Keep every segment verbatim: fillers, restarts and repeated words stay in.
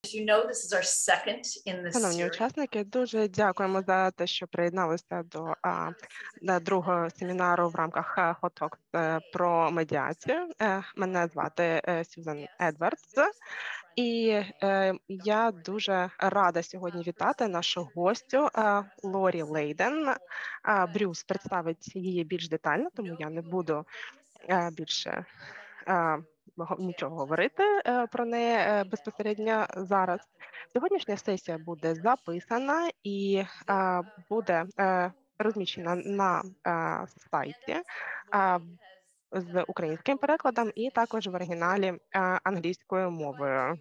You know, this is our second in this Шановні series. учасники, дуже дякуємо за те, що приєдналися до а, до другого семінару в рамках е, Hot Talks е, про медіацію. Е, Мене звати е, Сюзан Едвардс, і е, я дуже рада сьогодні вітати нашу гостю е, Лорі Лейден. Е, Брюс представить її більш детально, тому я не буду е, більше е, го- нічого говорити е, про неї е, безпосередньо зараз. Сьогоднішня сесія буде записана і е, буде е, розміщена на е, сайті е, з українським перекладом і також в оригіналі е, англійською мовою.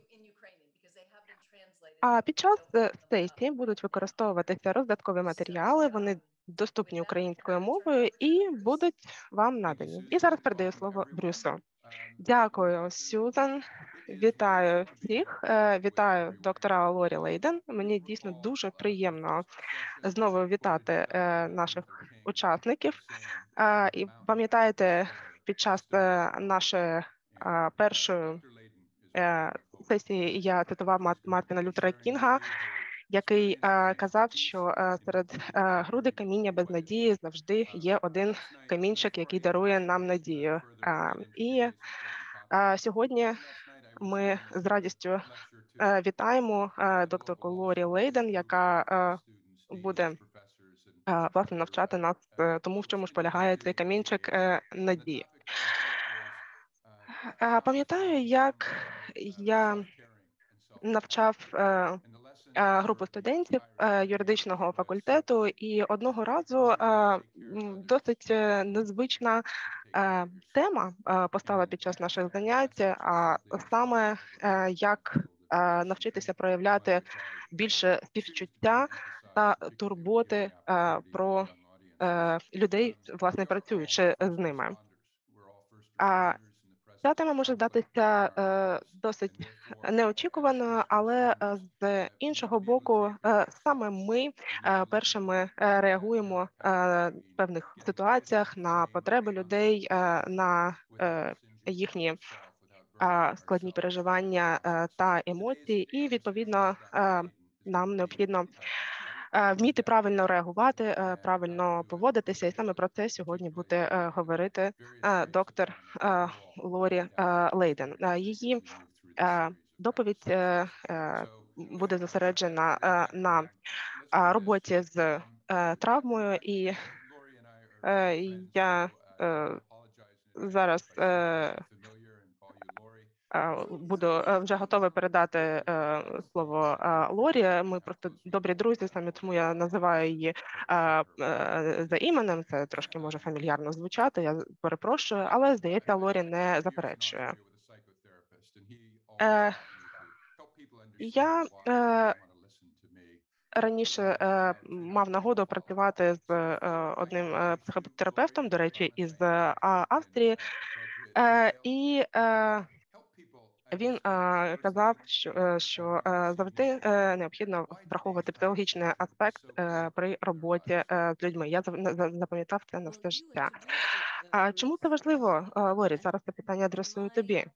А під час е, сесії будуть використовуватися роздаткові матеріали. Вони доступні українською мовою і будуть вам надані. І зараз передаю слово Брюсу. Дякую, Сюзан. Вітаю всіх. Е, Вітаю доктора Лорі Лейден. Мені дійсно дуже приємно знову вітати е, наших учасників. Е, І пам'ятаєте, під час е, нашої е, першої е, сесії я цитував Мар- Мартина Лютера Кінга, який е, казав, що е, серед е, груди каміння без надії завжди є один камінчик, який дарує нам надію. Е, І е, сьогодні ми з радістю е, вітаємо е, докторку Лорі Лейден, яка е, буде е, власне навчати нас е, тому, в чому ж полягає цей камінчик е, надії. Е, Пам'ятаю, як я навчав е, е, групу студентів е, юридичного факультету, і одного разу е, м, досить е, незвична е, тема е, постала під час наших занять, а саме е, як е, навчитися проявляти більше співчуття та турботи е, про е, людей, власне, працюючи з ними. А ця тема може здатися е, досить неочікуваною, але е, з іншого боку, е, саме ми е, першими е, реагуємо е, в певних ситуаціях на потреби людей, е, на е, їхні е, складні переживання е, та емоції, і відповідно е, нам необхідно е, вміти правильно реагувати, е, правильно поводитися, і саме про це сьогодні буде е, говорити е, доктор е, Лорі е, Лейден. Е, Її е, доповідь е, е, буде зосереджена е, на е, роботі з е, травмою, і е, я е, зараз е, Е, буду е, вже готова передати е, слово е, Лорі. Ми просто добрі друзі, саме тому я називаю її е, е, за іменем. Це трошки може фамільярно звучати. Я перепрошую, але здається, Лорі не заперечує. Е, Я е, раніше е, мав нагоду працювати з е, одним е, психотерапевтом, до речі, із е, Австрії, е, і е, він е, казав, що, е, що е, завжди е, необхідно враховувати психологічний аспект е, при роботі е, з людьми. Я зав- за- запам'ятав це на все життя. А чому це важливо, е, Лорі? Зараз це питання адресую тобі.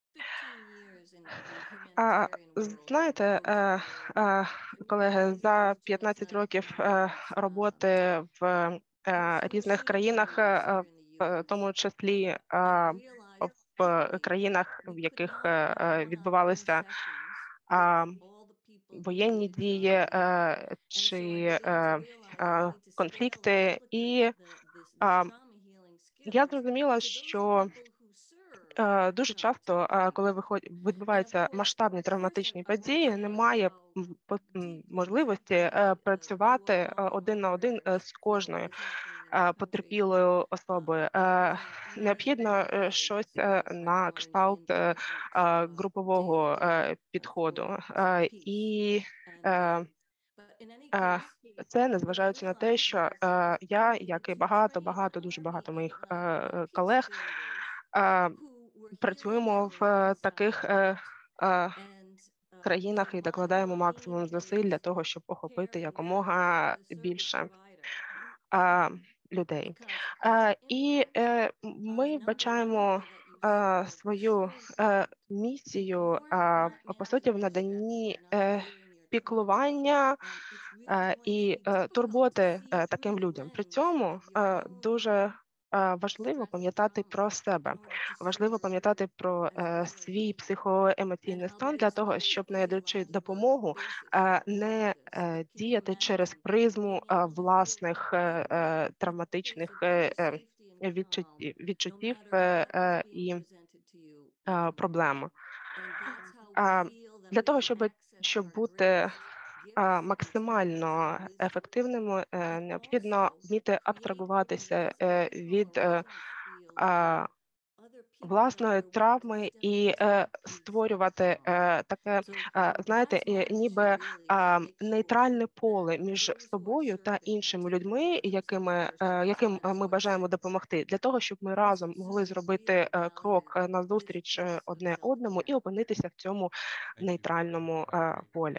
А знаєте, е, е, колеги, за п'ятнадцять років е, роботи в е, різних країнах, е, в тому числі е, в країнах, в яких е, е, відбувалися а, воєнні дії е, чи е, е, конфлікти, і а, я зрозуміла, що Е, дуже часто, е, коли виход- відбуваються масштабні травматичні події, немає м, по- м, можливості е, працювати е, один на один е, з кожною е, потерпілою особою. Е, Необхідно е, щось е, на кшталт е, е, групового е, підходу. Е, І е, е, це незважаючи на те, що е, я, як і багато, багато, дуже багато моїх е, е, колег, е, працюємо в е, таких е, е, країнах і докладаємо максимум зусиль для того, щоб охопити якомога більше е, людей. Е, І е, ми вбачаємо е, свою е, місію е, по суті в наданні е, піклування е, і е, турботи е, таким людям. При цьому е, дуже е, важливо пам'ятати про себе, важливо пам'ятати про е, свій психоемоційний стан для того, щоб, надаючи допомогу, е, не е, діяти через призму е, власних е, е, травматичних е, е, відчуттів, відчуттів е, е, і е, проблем. А, Для того, щоб, щоб бути а, максимально ефективними, е, необхідно вміти абстрагуватися е, від е, а, власної травми і е, створювати е, таке, е, знаєте, е, ніби а, нейтральне поле між собою та іншими людьми, якими, е, яким е, ми бажаємо допомогти, для того, щоб ми разом могли зробити е, крок е, назустріч е, одне одному і опинитися в цьому нейтральному е, полі.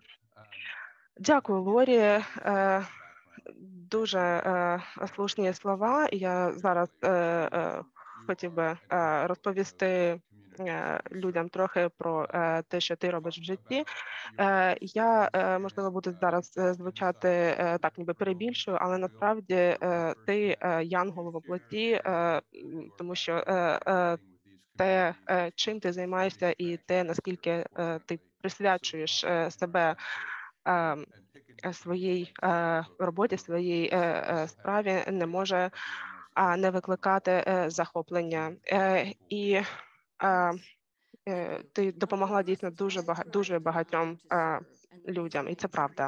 Дякую, Лорі. Е, Дуже е, слушні слова. Я зараз е, е, хотів би е, розповісти е, людям трохи про е, те, що ти робиш в житті. Е, я, е, можливо, буду зараз е, звучати е, так, ніби перебільшую, але насправді е, ти е, янгол в плоті, е, м, тому що е, е, те, е, чим ти займаєшся, і те, наскільки е, ти присвячуєш е, себе е, е, своїй е, роботі, своїй е, е, справі, не може а, не викликати е, захоплення. Е, І е, е, ти допомогла дійсно дуже бага- дуже багатьом е, людям, і це правда.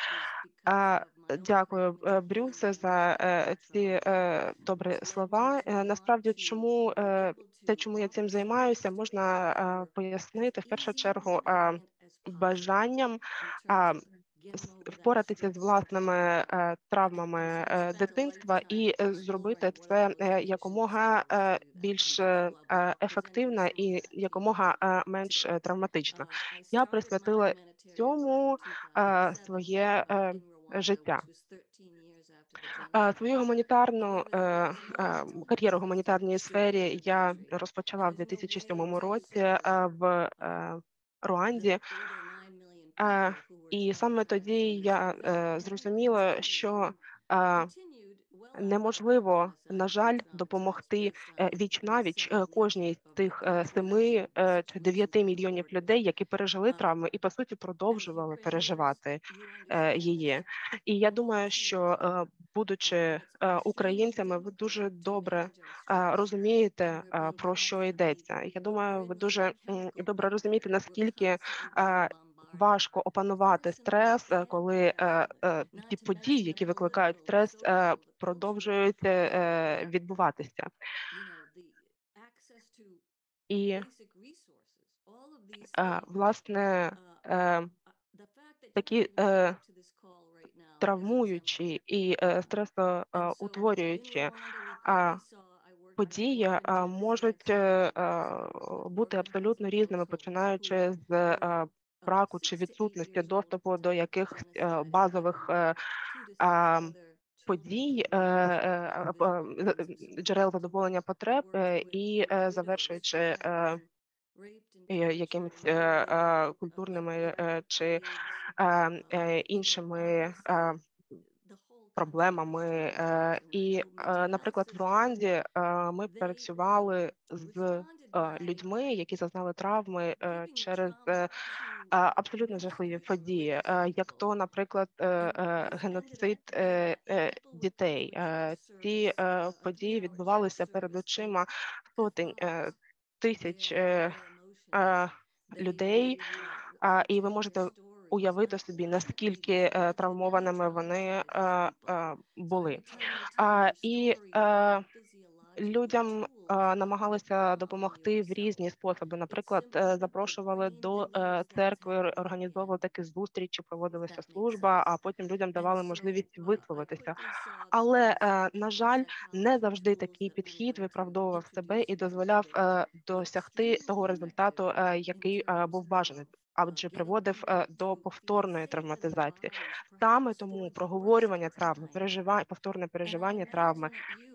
А, Дякую, е, Брюсе, за е, ці е, добрі слова. Е, Насправді, чому е, те, чому я цим займаюся, можна е, пояснити в першу чергу е, бажанням а, с- впоратися з власними е, травмами е, дитинства і е, зробити це е, якомога е, більш е, е, ефективно і якомога е, менш е, травматично. Я присвятила цьому е, своє е, життя. Е, Свою гуманітарну е, е, кар'єру в гуманітарній сфері я розпочала в дві тисячі сьомому році е, в е, Руанді. Е, І саме тоді я е, зрозуміла, що е, неможливо, на жаль, допомогти е, віч-навіч е, кожній з тих е, семи е, чи дев'яти мільйонів людей, які пережили травми і по суті продовжували переживати е, її. І я думаю, що е, будучи е, українцями, ви дуже добре е, розумієте, е, про що йдеться. Я думаю, ви дуже м, добре розумієте, наскільки е, важко опанувати стрес, е, коли е, е, ті події, які викликають стрес, е, продовжують е, відбуватися. І е, власне е, такі е, травмуючі і е, стресоутворюючі е, події е, можуть е, е, бути абсолютно різними, починаючи з е, браку чи відсутності доступу до якихось е, базових е, а, подій, е, е, е, е, джерел задоволення потреб е, і е, завершуючи е, е, якимись е, е, культурними е, чи е, е, іншими е, проблемами. Е, І, е, наприклад, в Руанді е, ми працювали з е, людьми, які зазнали травми е, через е, а, абсолютно жахливі події, е, як то, наприклад, е, е, геноцид е, е, дітей. Е, Ці е, події відбувалися перед очима сотень е, тисяч е, е, людей, а, і ви можете уявити собі, наскільки е, травмованими вони е, е, були. А, І е, людям е, намагалися допомогти в різні способи. Наприклад, е, запрошували до е, церкви, організовували такі зустрічі, проводилася служба, а потім людям давали можливість висловитися. Але, е, на жаль, не завжди такий підхід виправдовував себе і дозволяв е, досягти того результату, е, який е, був бажаний. Адже приводив е, до повторної травматизації. Саме тому проговорювання травми, переживання, повторне переживання травми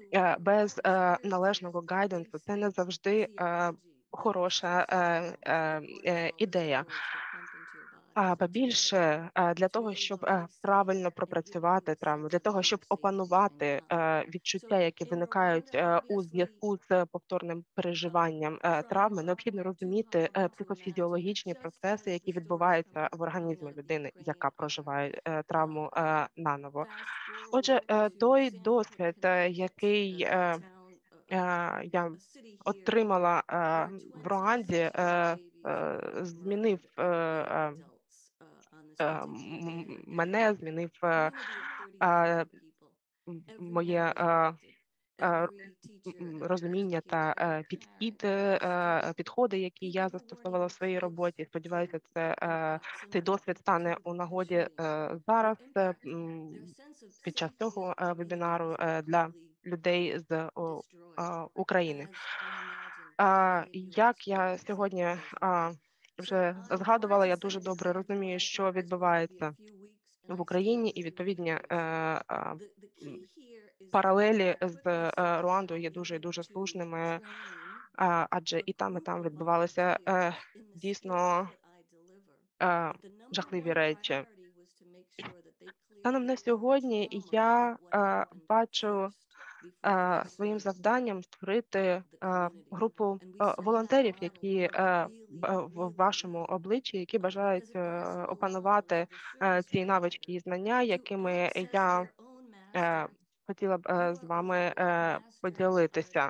е, без е, належного гайденсу це не завжди е, хороша е, е, е, ідея. А побільше е, для того, щоб е, правильно пропрацювати травму, для того, щоб опанувати е, відчуття, які виникають е, у зв'язку з повторним переживанням е, травми, необхідно розуміти е, психофізіологічні процеси, які відбуваються в організмі людини, яка проживає е, травму е, наново. Отже, е, той досвід, е, який е, е, я отримала е, в Руанді, е, е, змінив е, е, е, м- мене, змінив е, е, м- моє е, е, м, розуміння та е, підхід, е, е, підходи, які я застосовувала в своїй роботі. Сподіваюся, це е, цей досвід стане у нагоді е, зараз е, м, під час цього е, вебінару е, для людей з о, а, України. А, Як я сьогодні а, вже згадувала, я дуже добре розумію, що відбувається в Україні, і відповідні е, а, м, паралелі з е, Руандою є дуже і дуже слушними, а, адже і там, і там відбувалися е, дійсно е, жахливі речі. Станом на сьогодні я е, бачу е, своїм завданням створити е, групу е, волонтерів, які е, б- в вашому обличчі, які бажають е, опанувати е, ці навички і знання, якими я е, хотіла б е, з вами е, поділитися.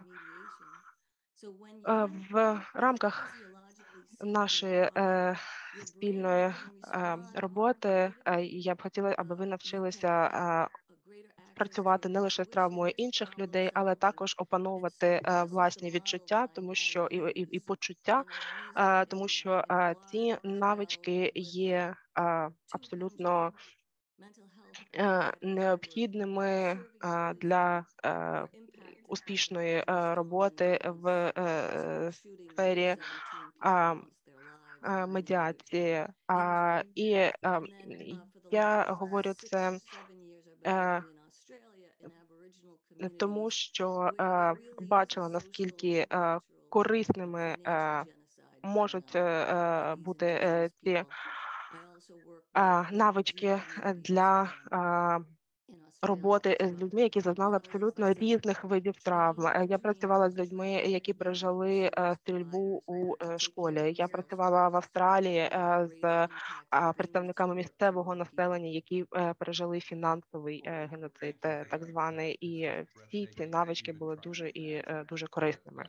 Е, В рамках нашої е, спільної е, роботи е, я б хотіла, аби ви навчилися е, працювати не лише з травмою інших людей, але також опановувати е, власні відчуття, тому що і, і, і почуття, е, тому що е, ці навички є е, абсолютно е, необхідними е, для е, успішної е, роботи в е, сфері а, а, медіації. А, І а, я говорю це е, тому, що е, бачила, наскільки е, корисними е, можуть е, е, бути е, ці е, навички для е, роботи з людьми, які зазнали абсолютно різних видів травм. Е, Я працювала з людьми, які пережили е, стрільбу у е, школі. Я працювала в Австралії е, з е, представниками місцевого населення, які е, пережили фінансовий е, геноцид, е, так званий, і всі ці навички були дуже і е, дуже корисними.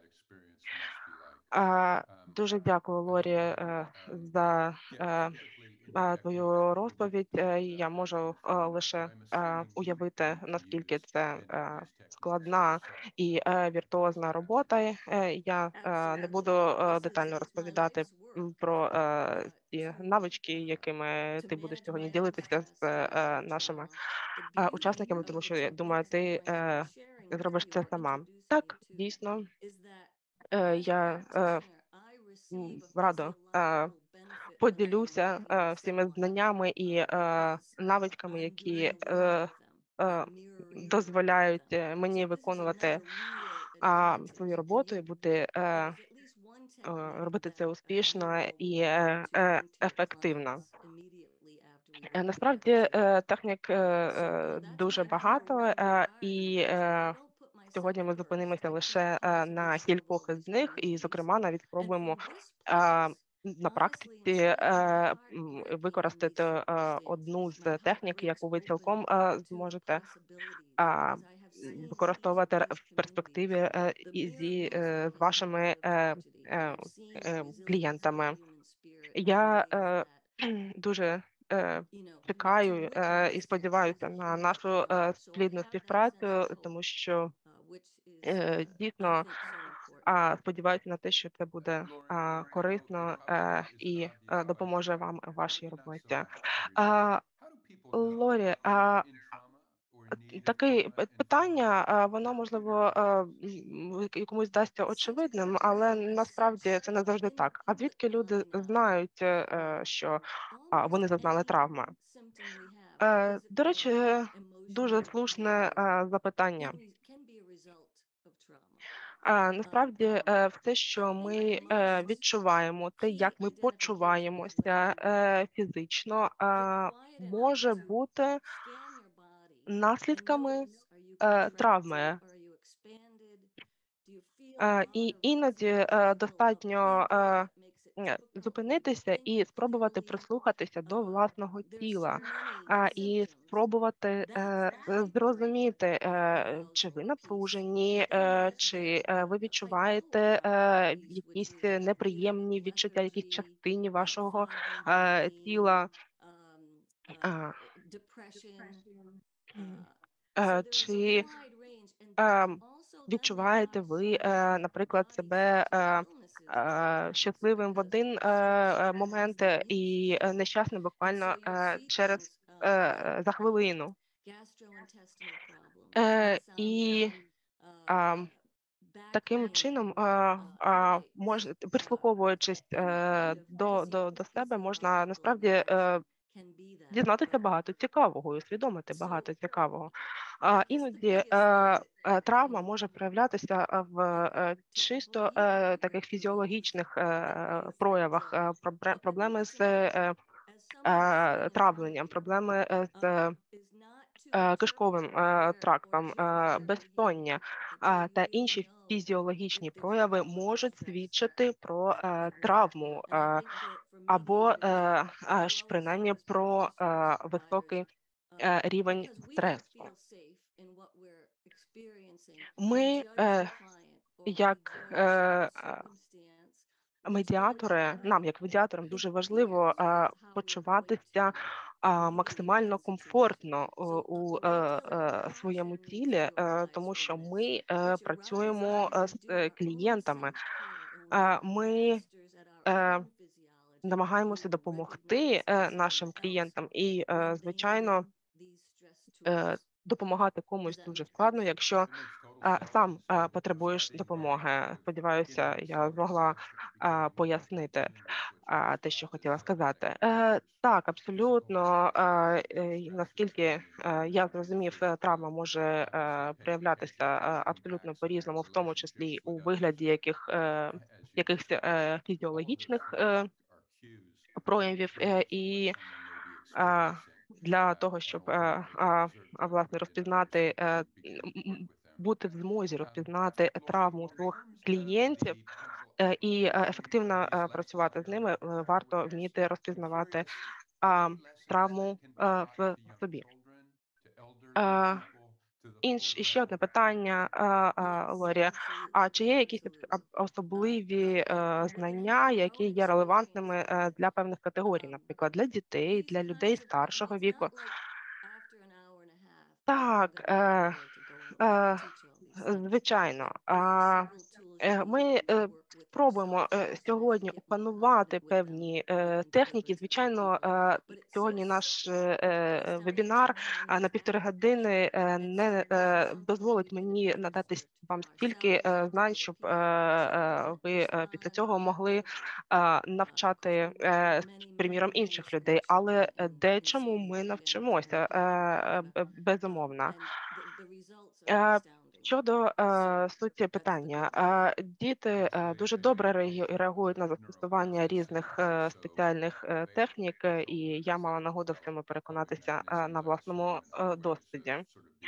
А, Дуже дякую, Лорі, е, за е, е, твою розповідь. Е, Я можу е, лише е, уявити, наскільки це е, складна і е, віртуозна робота. Е, Я е, не буду е, детально розповідати м, про е, ці навички, якими ти будеш сьогодні ділитися з е, нашими е, учасниками, тому що я думаю, ти е, зробиш це сама. Так, дійсно, е, я е, м, радо е, поділюся е, всіми знаннями і е, навичками, які е, е, дозволяють е, мені виконувати а, свою роботу і бути е, е, робити це успішно і е, е, ефективно. Е, Насправді е, технік е, е, дуже багато, е, і е, сьогодні ми зупинимося лише е, на кількох з них, і, зокрема, навіть спробуємо е, на практиці е, м, використати е, одну з технік, яку ви цілком е, зможете а, м, використовувати р- в перспективі е, і зі е, з вашими е, е, е, клієнтами. Я е, дуже е, чекаю е, і сподіваюся на нашу е, плідну співпрацю, тому що е, дійсно а, сподіваюся на те, що це буде а, корисно е, і е, допоможе вам у вашій роботі. А, Лорі, а таке пи- питання, а, воно можливо е, м, і комусь здасться очевидним, але насправді це не завжди так. А звідки люди знають, е, е, що а, вони зазнали травми? Е, До речі, дуже слушне е, запитання. А, насправді, е, все, що ми, е, відчуваємо, те, як ми почуваємося, е, фізично, а, може бути наслідками, е, травми. Е, і іноді, е, достатньо, е, е, зупинитися і спробувати прислухатися до власного тіла, а, і спробувати, е, зрозуміти, е, чи ви напружені, е, чи, е, ви відчуваєте, е, якісь неприємні відчуття, якійсь частині вашого, е, тіла. А, м, е, чи Ем, відчуваєте ви, е, наприклад, себе, е, е, щасливим в один, е, е, момент, е, і, е, нещасним буквально, е, через е, за хвилину. Е, і, ам, таким чином, а, а, мож прислуховуючись, е, до до до себе, можна насправді, е, дізнатися багато цікавого і усвідомити багато цікавого. А, іноді, е, е, травма може проявлятися, е, в, е, чисто, е, таких фізіологічних, е, проявах, е, пробре проблеми з, е, е, травленням, проблеми, е, з, е, кишковим, е, трактом, е, безсоння, а, та інші фізіологічні прояви можуть свідчити про, е, травму, е, або, е, аж принаймні про, е, високий, е, рівень стресу. Ми, е, як, е, е, медіатори, нам, як медіаторам, дуже важливо, а, почуватися, а, максимально комфортно у у, е, е, своєму тілі, е, тому що ми, е, працюємо, е, з, е, клієнтами. А, ми, е, намагаємося допомогти, е, нашим клієнтам і, е, звичайно, е, допомагати комусь дуже складно, якщо, а, сам, а, потребуєш допомоги. Сподіваюся, я змогла, а, пояснити, а, те, що хотіла сказати. Е, так, абсолютно, а, е, і наскільки, е, я зрозумів, е, травма може, е, проявлятися, е, абсолютно по-різному, в тому числі у вигляді яких, е, якихось, е, фізіологічних, е, проявів, е, і а, для того, щоб, е, а, а, власне, розпізнати, е, м, м, бути в змозі розпізнати травму своїх клієнтів, е, і, е, ефективно, е, працювати з ними, е, варто вміти розпізнавати, а, травму, е, в собі. Е, інш і ще одне питання, а, а, Лорі. А чи є якісь абс аб особливі, е, знання, які є релевантними, е, для певних категорій, наприклад, для дітей, для людей старшого віку? Так, е, е, звичайно. А, е, ми, е, спробуємо, е, сьогодні опанувати певні, е, техніки. Звичайно, е, сьогодні наш, е, е, вебінар, а, на півтори години, е, не, е, дозволить мені надати с вам стільки, е, знань, щоб, е, е, ви, е, після цього могли, а, навчати, е, приміром, інших людей, але, е, дечому ми навчимося, е, е, б безумовно. Е, щодо, е, суті питання, е, діти, е, дуже добре реагі реагують на застосування різних, е, спеціальних, е, технік, е, і я мала нагоду в цьому переконатися, е, на власному, е, досвіді.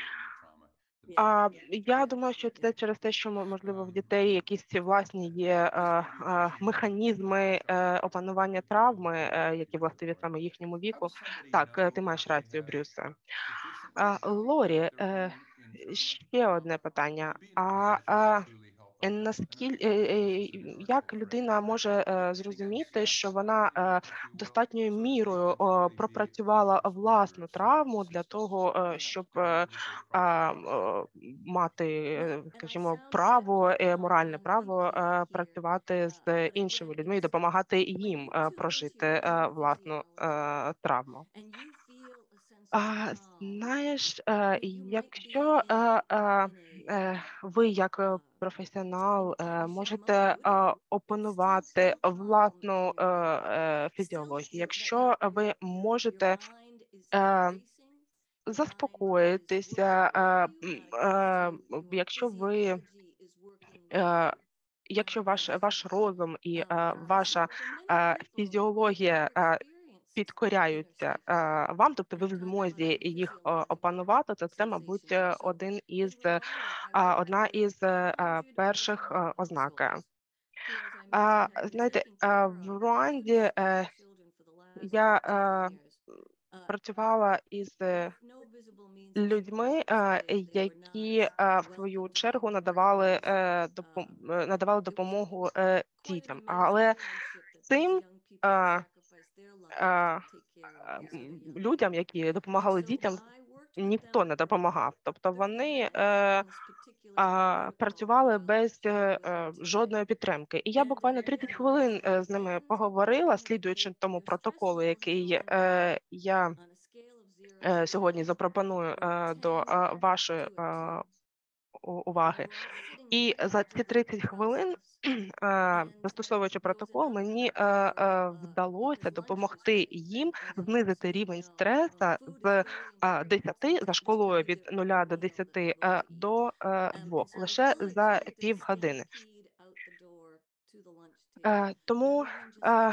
А, я думаю, що це через те, що, мо можливо, в дітей якісь ці власні є, е, е, механізми, е, опанування травми, е, які властиві саме їхньому віку. Так, е, ти маєш рацію, Брюсе. А, Лорі, е, ще одне питання. А, а Е, наскіль е, е, як людина може, е, зрозуміти, що вона, е, достатньою мірою, о, пропрацювала власну травму для того, е, щоб, е, а, м, о, мати, е, скажімо, право, е, моральне право, е, працювати з іншими людьми і допомагати їм, е, прожити, е, власну, е, травму? А, знаєш, е, якщо, е, е, е, ви як, е, професіонал, е, можете, е, опанувати власну, е, е, фізіологію, якщо ви можете, е, заспокоїтися, е, м, е, якщо ви Е, Якщо ваш ваш розум і е, ваша е, фізіологія е, підкоряються е, вам, тобто ви в змозі їх е, опанувати, то це, мабуть, е, один із е, а, одна із е, е, перших е, ознак. А, знаєте, а, в Руанді е, я е, працювала із е, людьми, е, які е, в свою чергу надавали е, допом- е, надавали допомогу е, дітям, але цим е, е, е, м, людям, які допомагали дітям, ніхто не допомагав. Тобто вони е, а, працювали без е, е, жодної підтримки. І я буквально тридцять хвилин е, з ними поговорила, слідуючи тому протоколу, який е, я е, сьогодні запропоную е, до е, вашої е, у- уваги. І за ці тридцять хвилин, е, застосовуючи протокол, мені е, е, вдалося допомогти їм знизити рівень стреса з е, десяти за школою від нуля до десяти е, до е, двох лише за півгодини. Е, Тому е,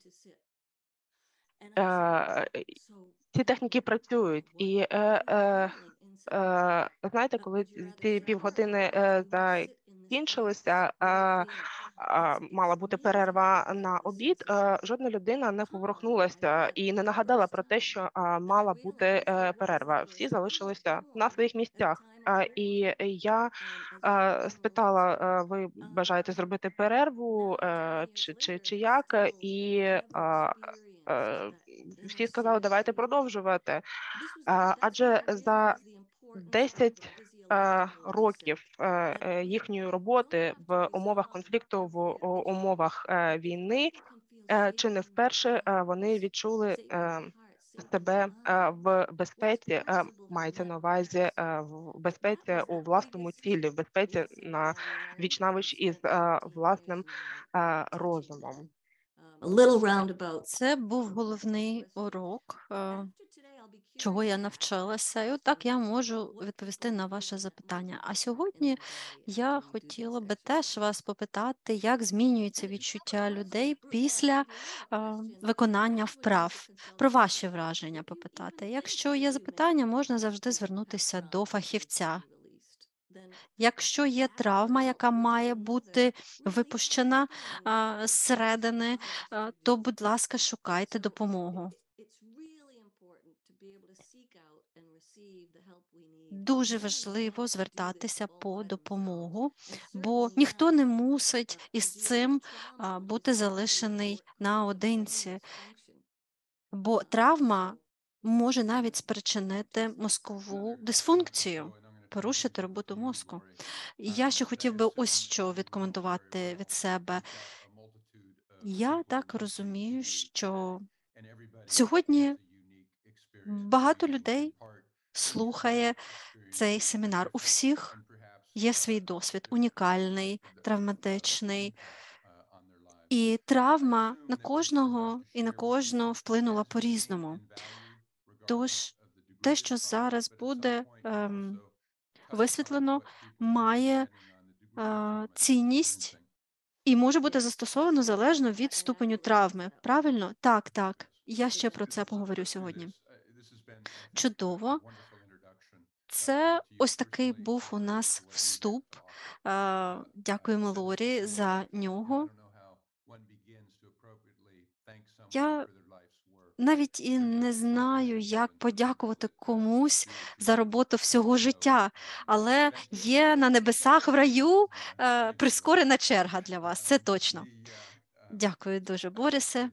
е, ці техніки працюють, і е, е, е, знаєте, коли ці півгодини е, закінчилися, е, е, мала бути перерва на обід. Е, жодна людина не поворухнулася і не нагадала про те, що е, мала бути е, перерва. Всі залишилися на своїх місцях. Е, І я е, спитала: е, ви бажаєте зробити перерву, е, чи, чи, чи як? І е, е, всі сказали, давайте продовжувати. А, Адже за десять е, років е, е, їхньої роботи в умовах конфлікту, в у- умовах е, війни, е, чи не вперше е, вони відчули е, себе е, в безпеці, е, мається на увазі е, в безпеці у власному тілі, в безпеці на віч-навіч із е, власним е, розумом. Це був головний урок, е, чого я навчилася, і отак я можу відповісти на ваше запитання. А сьогодні я хотіла би теж вас попитати, як змінюється відчуття людей після е, виконання вправ. Про ваші враження попитати. Якщо є запитання, можна завжди звернутися до фахівця. Якщо є травма, яка має бути випущена а, зсередини, а, то, будь ласка, шукайте допомогу. Дуже важливо звертатися по допомогу, бо ніхто не мусить із цим а, бути залишений наодинці, бо травма може навіть спричинити мозкову дисфункцію, порушити роботу мозку. Я ще хотів би ось що відкоментувати від себе. Я так розумію, що сьогодні багато людей слухає цей семінар. У всіх є свій досвід, унікальний, травматичний, і травма на кожного і на кожну вплинула по-різному. Тож те, що зараз буде ем, висвітлено, має е, цінність і може бути застосовано залежно від ступеню травми. Правильно? Так, так. Я ще про це поговорю сьогодні. Чудово. Це ось такий був у нас вступ. Е, Дякуємо Лорі за нього. Я навіть і не знаю, як подякувати комусь за роботу всього життя, але є на небесах в раю е, прискорена черга для вас. Це точно. Дякую дуже, Борисе.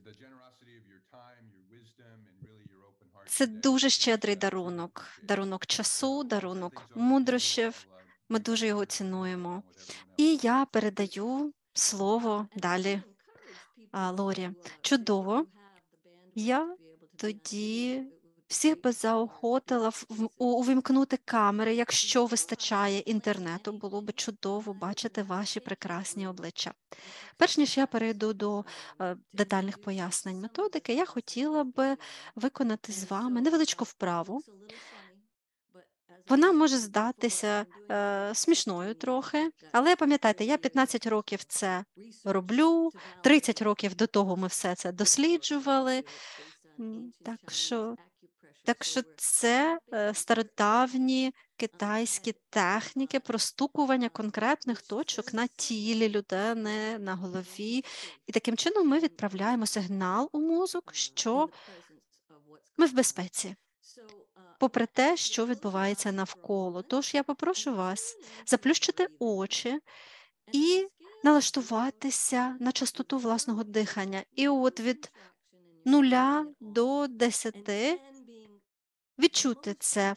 Це дуже щедрий дарунок, дарунок часу, дарунок мудрощів. Ми дуже його цінуємо. І я передаю слово далі а, Лорі. Чудово. Я тоді всіх би заохотила в- в- у- увімкнути камери, якщо вистачає інтернету, було би чудово бачити ваші прекрасні обличчя. Перш ніж я перейду до е, детальних пояснень методики, я хотіла би виконати з вами невеличку вправу. Вона може здатися е, смішною трохи, але пам'ятайте, я п'ятнадцять років це роблю, тридцять років до того ми все це досліджували. М, Так що, так що це е, стародавні китайські техніки простукування конкретних точок на тілі людини, на голові. І таким чином ми відправляємо сигнал у мозок, що ми в безпеці, попри те, що відбувається навколо. Тож я попрошу вас заплющити очі і налаштуватися на частоту власного дихання. І от від нуля до десяти відчути це.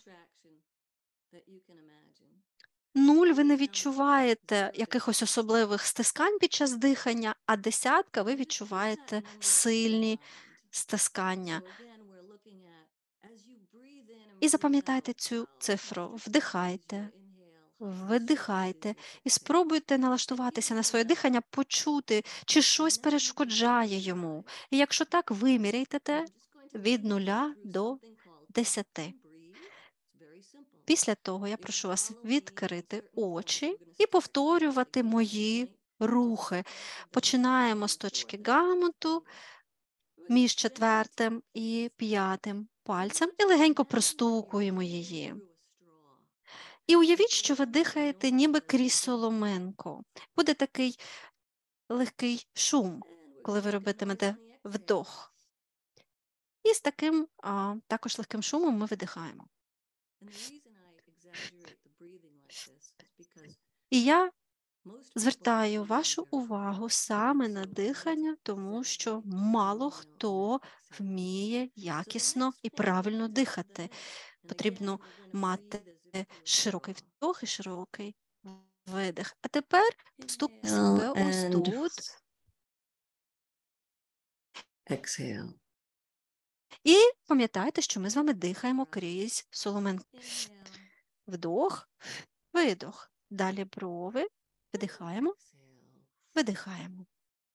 Нуль ви не відчуваєте якихось особливих стискань під час дихання, а десятка ви відчуваєте сильні стискання. І запам'ятайте цю цифру. Вдихайте, видихайте і спробуйте налаштуватися на своє дихання, почути, чи щось перешкоджає йому. І якщо так, виміряйте те від нуля до десяти. Після того я прошу вас відкрити очі і повторювати мої рухи. Починаємо з точки гамуту між четвертим і п'ятим пальцем і легенько простукуємо її. І уявіть, що ви дихаєте ніби крізь соломинку. Буде такий легкий шум, коли ви робитимете вдох. І з таким а, також легким шумом ми видихаємо. І я звертаю вашу увагу саме на дихання, тому що мало хто вміє якісно і правильно дихати. Потрібно мати широкий вдох і широкий видих. А тепер постукайте себе ось тут. Exhale. І пам'ятайте, що ми з вами дихаємо крізь соломинку. Вдох, видох. Далі брови. Видихаємо, видихаємо.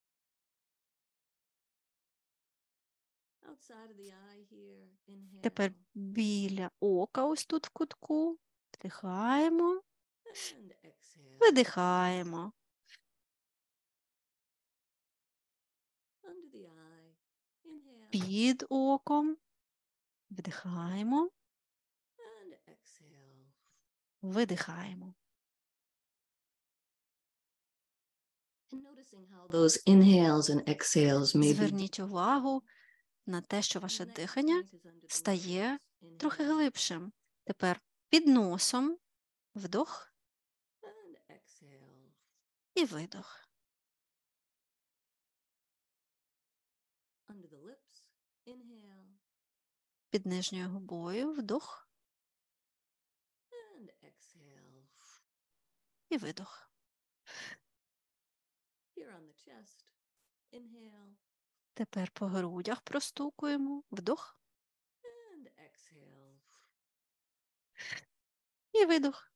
Тепер біля ока ось тут в кутку. Вдихаємо, видихаємо. Під оком. Вдихаємо, видихаємо. Those inhales and exhales may be Зверніть увагу на те, що ваше дихання стає трохи глибшим. Тепер під носом вдох і видох. Під нижньою губою вдох і видох. Тепер по грудях простукуємо. Вдох і видох.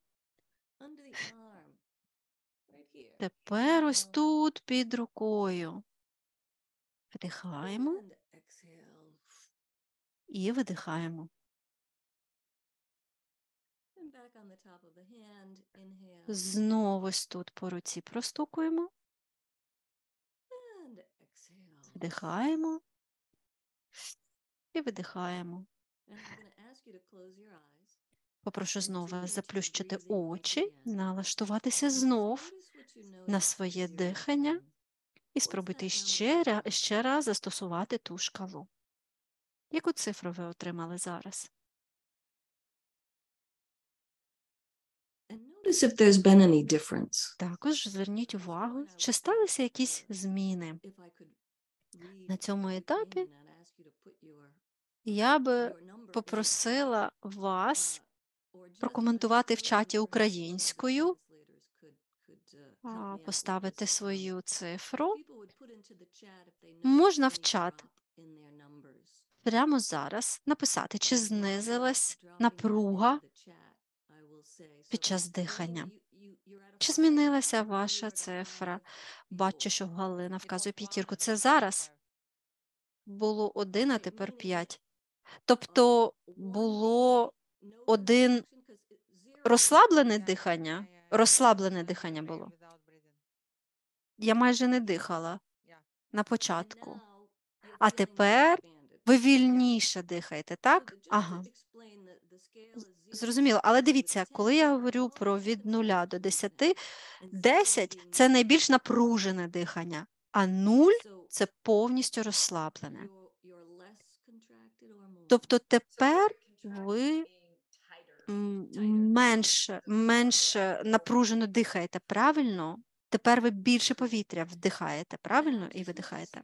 Тепер ось тут під рукою. Вдихаємо і видихаємо. Знову ось тут по руці простукуємо. Вдихаємо і видихаємо. Попрошу знову вас заплющити очі, налаштуватися знов на своє дихання і спробуйте ще, ра- ще раз застосувати ту шкалу. Яку цифру ви отримали зараз? Notice if there's been any difference. Також зверніть увагу, чи сталися якісь зміни. На цьому етапі Я би попросила вас прокоментувати в чаті українською, а, поставити свою цифру. Можна в чат прямо зараз написати, чи знизилась напруга під час дихання. Чи змінилася ваша цифра? Бачу, що Галина вказує п'ятірку. Це зараз було один, а тепер п'ять. Тобто було один розслаблене дихання, розслаблене дихання було. Я майже не дихала на початку. А тепер ви вільніше дихаєте, так? Ага. Зрозуміло. Але дивіться, коли я говорю про від нуля до десяти, десять – це найбільш напружене дихання, а нуль – це повністю розслаблене. Тобто тепер ви м, менше, менше напружено дихаєте, правильно? Тепер ви більше повітря вдихаєте, правильно? І видихаєте.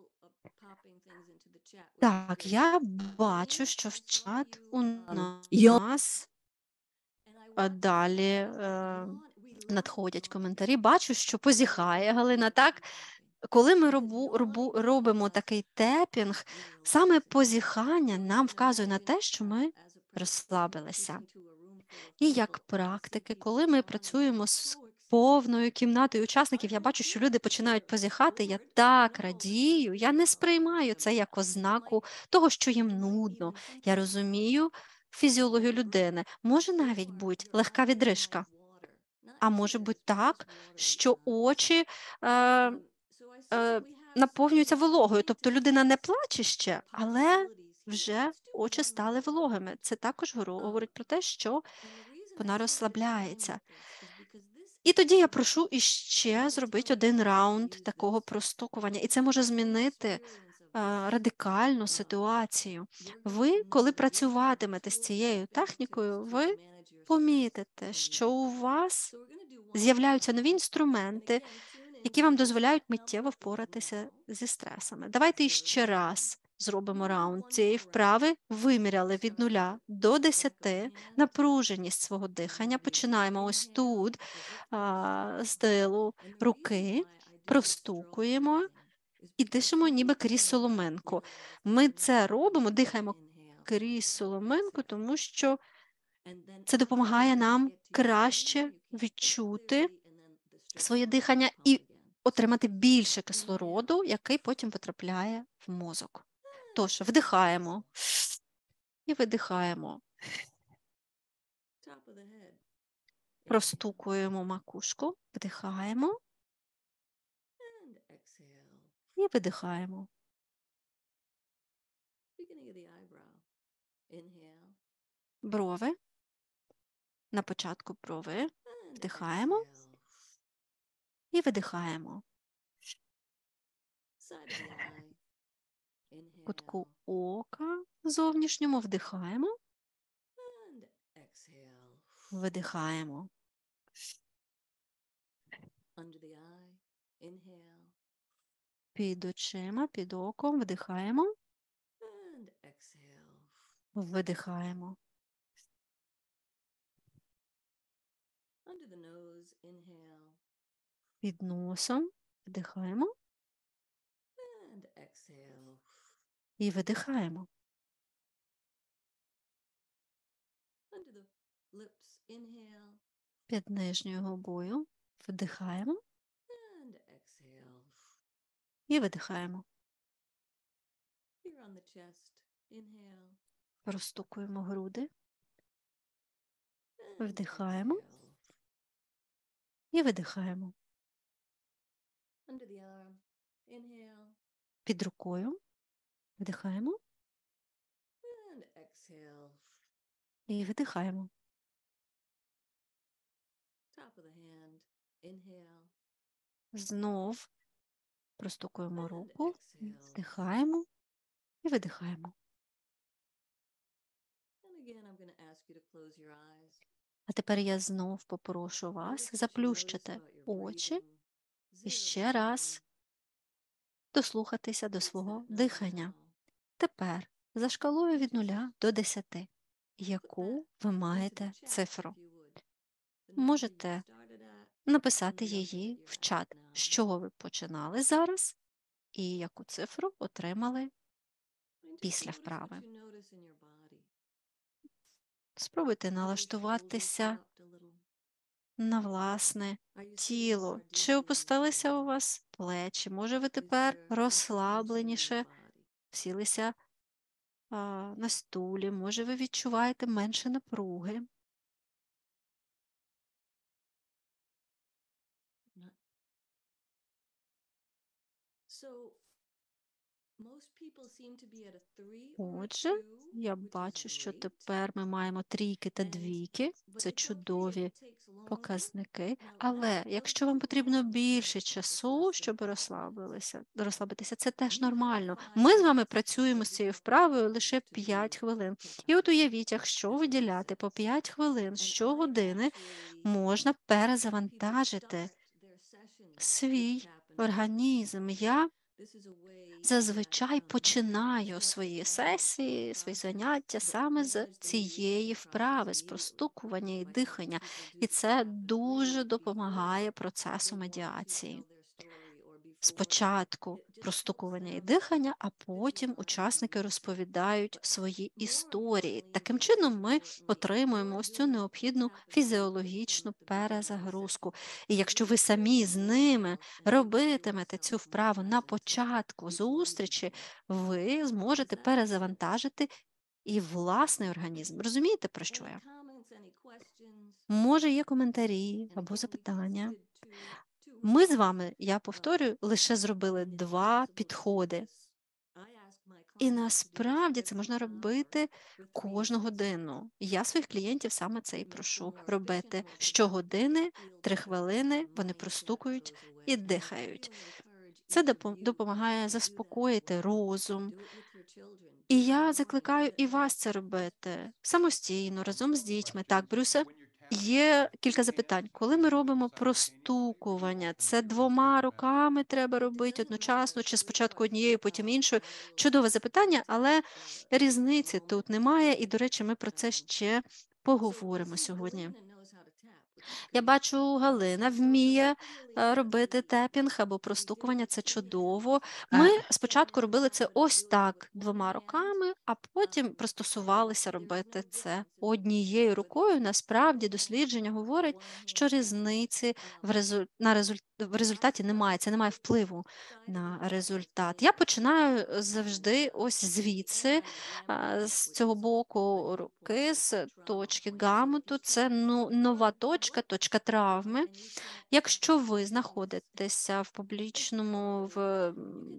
Так, я бачу, що в чат у нас а далі е, надходять коментарі. Бачу, що позіхає Галина, так? Коли ми робу, робу, робимо такий тепінг, саме позіхання нам вказує на те, що ми розслабилися. І як практики, коли ми працюємо з повною кімнатою учасників, я бачу, що люди починають позіхати, я так радію, я не сприймаю це як ознаку того, що їм нудно. Я розумію фізіологію людини. Може навіть бути легка відрижка, а може бути так, що очі е, е, наповнюються вологою, тобто людина не плаче ще, але вже очі стали вологими. Це також говорить про те, що вона розслабляється. І тоді я прошу іще зробити один раунд такого простукування. І це може змінити а, радикальну ситуацію. Ви, коли працюватимете з цією технікою, ви помітите, що у вас з'являються нові інструменти, які вам дозволяють миттєво впоратися зі стресами. Давайте іще раз зробимо раунд цієї вправи, виміряли від нуля до десяти напруженість свого дихання. Починаємо ось тут, а, з тилу руки, простукуємо і дишимо ніби крізь соломинку. Ми це робимо, дихаємо крізь соломинку, тому що це допомагає нам краще відчути своє дихання і отримати більше кислороду, який потім потрапляє в мозок. Тож, вдихаємо і видихаємо. Простукуємо макушку, вдихаємо і видихаємо. Брови. На початку брови. Вдихаємо і видихаємо. В кутку ока зовнішньому вдихаємо, видихаємо. Під очима, під оком вдихаємо, видихаємо. Під носом вдихаємо і видихаємо. Під нижньою губою вдихаємо і видихаємо. Розстукуємо груди, вдихаємо і видихаємо. Під рукою вдихаємо і видихаємо. Знов простукуємо руку, вдихаємо і видихаємо. А тепер я знов попрошу вас заплющити очі і ще раз дослухатися до свого дихання. Тепер за шкалою від нуля до десяти. Яку ви маєте цифру? Можете написати її в чат, з чого ви починали зараз і яку цифру отримали після вправи. Спробуйте налаштуватися на власне тіло. Чи опустилися у вас плечі? Може, ви тепер розслабленіше сілися а, на стулі? Може, ви відчуваєте менше напруги? Отже, я бачу, що тепер ми маємо трійки та двійки. Це чудові показники. Але якщо вам потрібно більше часу, щоб розслабилися, розслабитися, це теж нормально. Ми з вами працюємо з цією вправою лише п'ять хвилин. І от уявіть, якщо виділяти по п'ять хвилин щогодини, можна перезавантажити свій організм. Я зазвичай починаю свої сесії, свої заняття саме з цієї вправи, з простукування і дихання. І це дуже допомагає процесу медіації. Спочатку простукування і дихання, а потім учасники розповідають свої історії. Таким чином ми отримуємо ось цю необхідну фізіологічну перезагрузку. І якщо ви самі з ними робитимете цю вправу на початку зустрічі, ви зможете перезавантажити і власний організм. Розумієте, про що я? Може, є коментарі або запитання? Ми з вами, я повторюю, лише зробили два підходи. І насправді це можна робити кожну годину. Я своїх клієнтів саме це і прошу робити. Щогодини, три хвилини, вони простукують і дихають. Це допомагає заспокоїти розум. І я закликаю і вас це робити самостійно, разом з дітьми. Так, Брюсе? Є кілька запитань. Коли ми робимо простукування, це двома руками треба робити одночасно, чи спочатку однією, потім іншою? Чудове запитання, але різниці тут немає, і, до речі, ми про це ще поговоримо сьогодні. Я бачу, Галина вміє робити тепінг або простукування, це чудово. Ми спочатку робили це ось так, двома руками, а потім пристосувалися робити це однією рукою. Насправді дослідження говорить, що різниці в, резу... на резуль... в результаті немає, це не має впливу на результат. Я починаю завжди ось звідси, з цього боку руки, з точки гамуту, це ну, нова точка, точка травми. Якщо ви знаходитеся в публічному в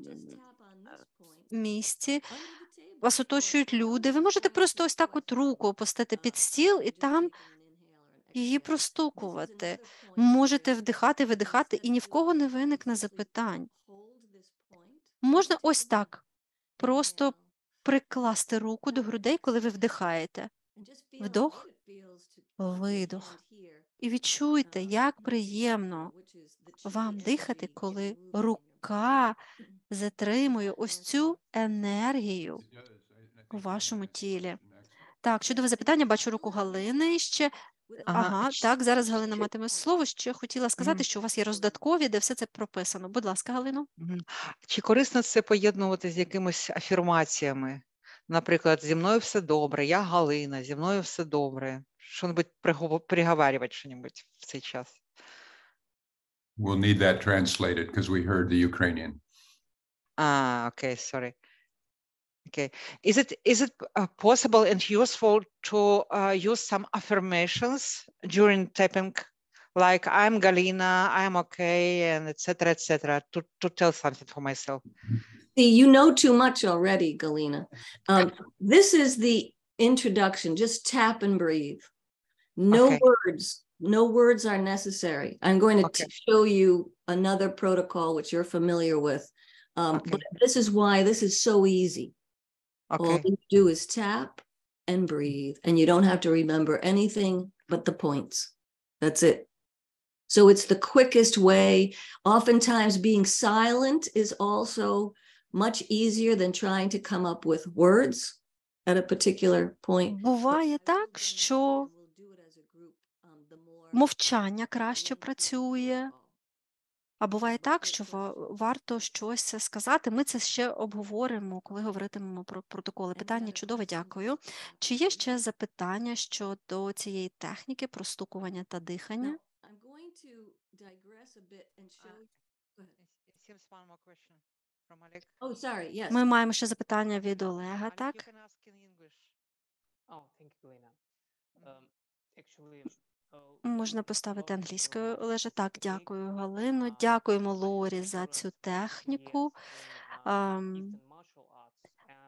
місці, вас оточують люди, ви можете просто ось так от руку опустити під стіл і там її простукувати. Можете вдихати, видихати, і ні в кого не виникне запитань. Можна ось так, просто прикласти руку до грудей, коли ви вдихаєте. Вдох, видох. І відчуйте, як приємно вам дихати, коли рука затримує ось цю енергію у вашому тілі. Так, чудове запитання, бачу руку Галини ще. Ага, ага так, зараз Галина матиме слово. Ще хотіла сказати, що у вас є роздаткові, де все це прописано. Будь ласка, Галино. Чи корисно це поєднувати з якимись афірмаціями? Наприклад, зі мною все добре, я Галина, зі мною все добре. Що-небудь приговарювати що-небудь в цей час? We'll need that translated because we heard the Ukrainian. Ah, okay, sorry. Okay. Is it is it uh, possible and useful to uh, use some affirmations during tapping, like I'm Galina, I'm okay, and et cetera, et cetera, to to tell something for myself? See, you know too much already, Galina. Um, this is the introduction. Just tap and breathe. No Okay. words. No words are necessary. I'm going to Okay. show you another protocol which you're familiar with. Um, Okay. But this is why this is so easy. All Okay. you do is tap and breathe, and you don't have to remember anything but the points. That's it. So it's the quickest way. Oftentimes being silent is also much easier than trying to come up with words at a particular point. Буває так, що мовчання краще працює, а буває так, що варто щось сказати. Ми це ще обговоримо, коли говоритимемо про протоколи. Питання чудове, дякую. Чи є ще запитання щодо цієї техніки простукування та дихання? Oh, sorry, yes. Ми маємо ще запитання від Олега, так? Можна поставити англійською, Олеже. Так, дякую, Галино. Дякуємо Лорі за цю техніку. Um,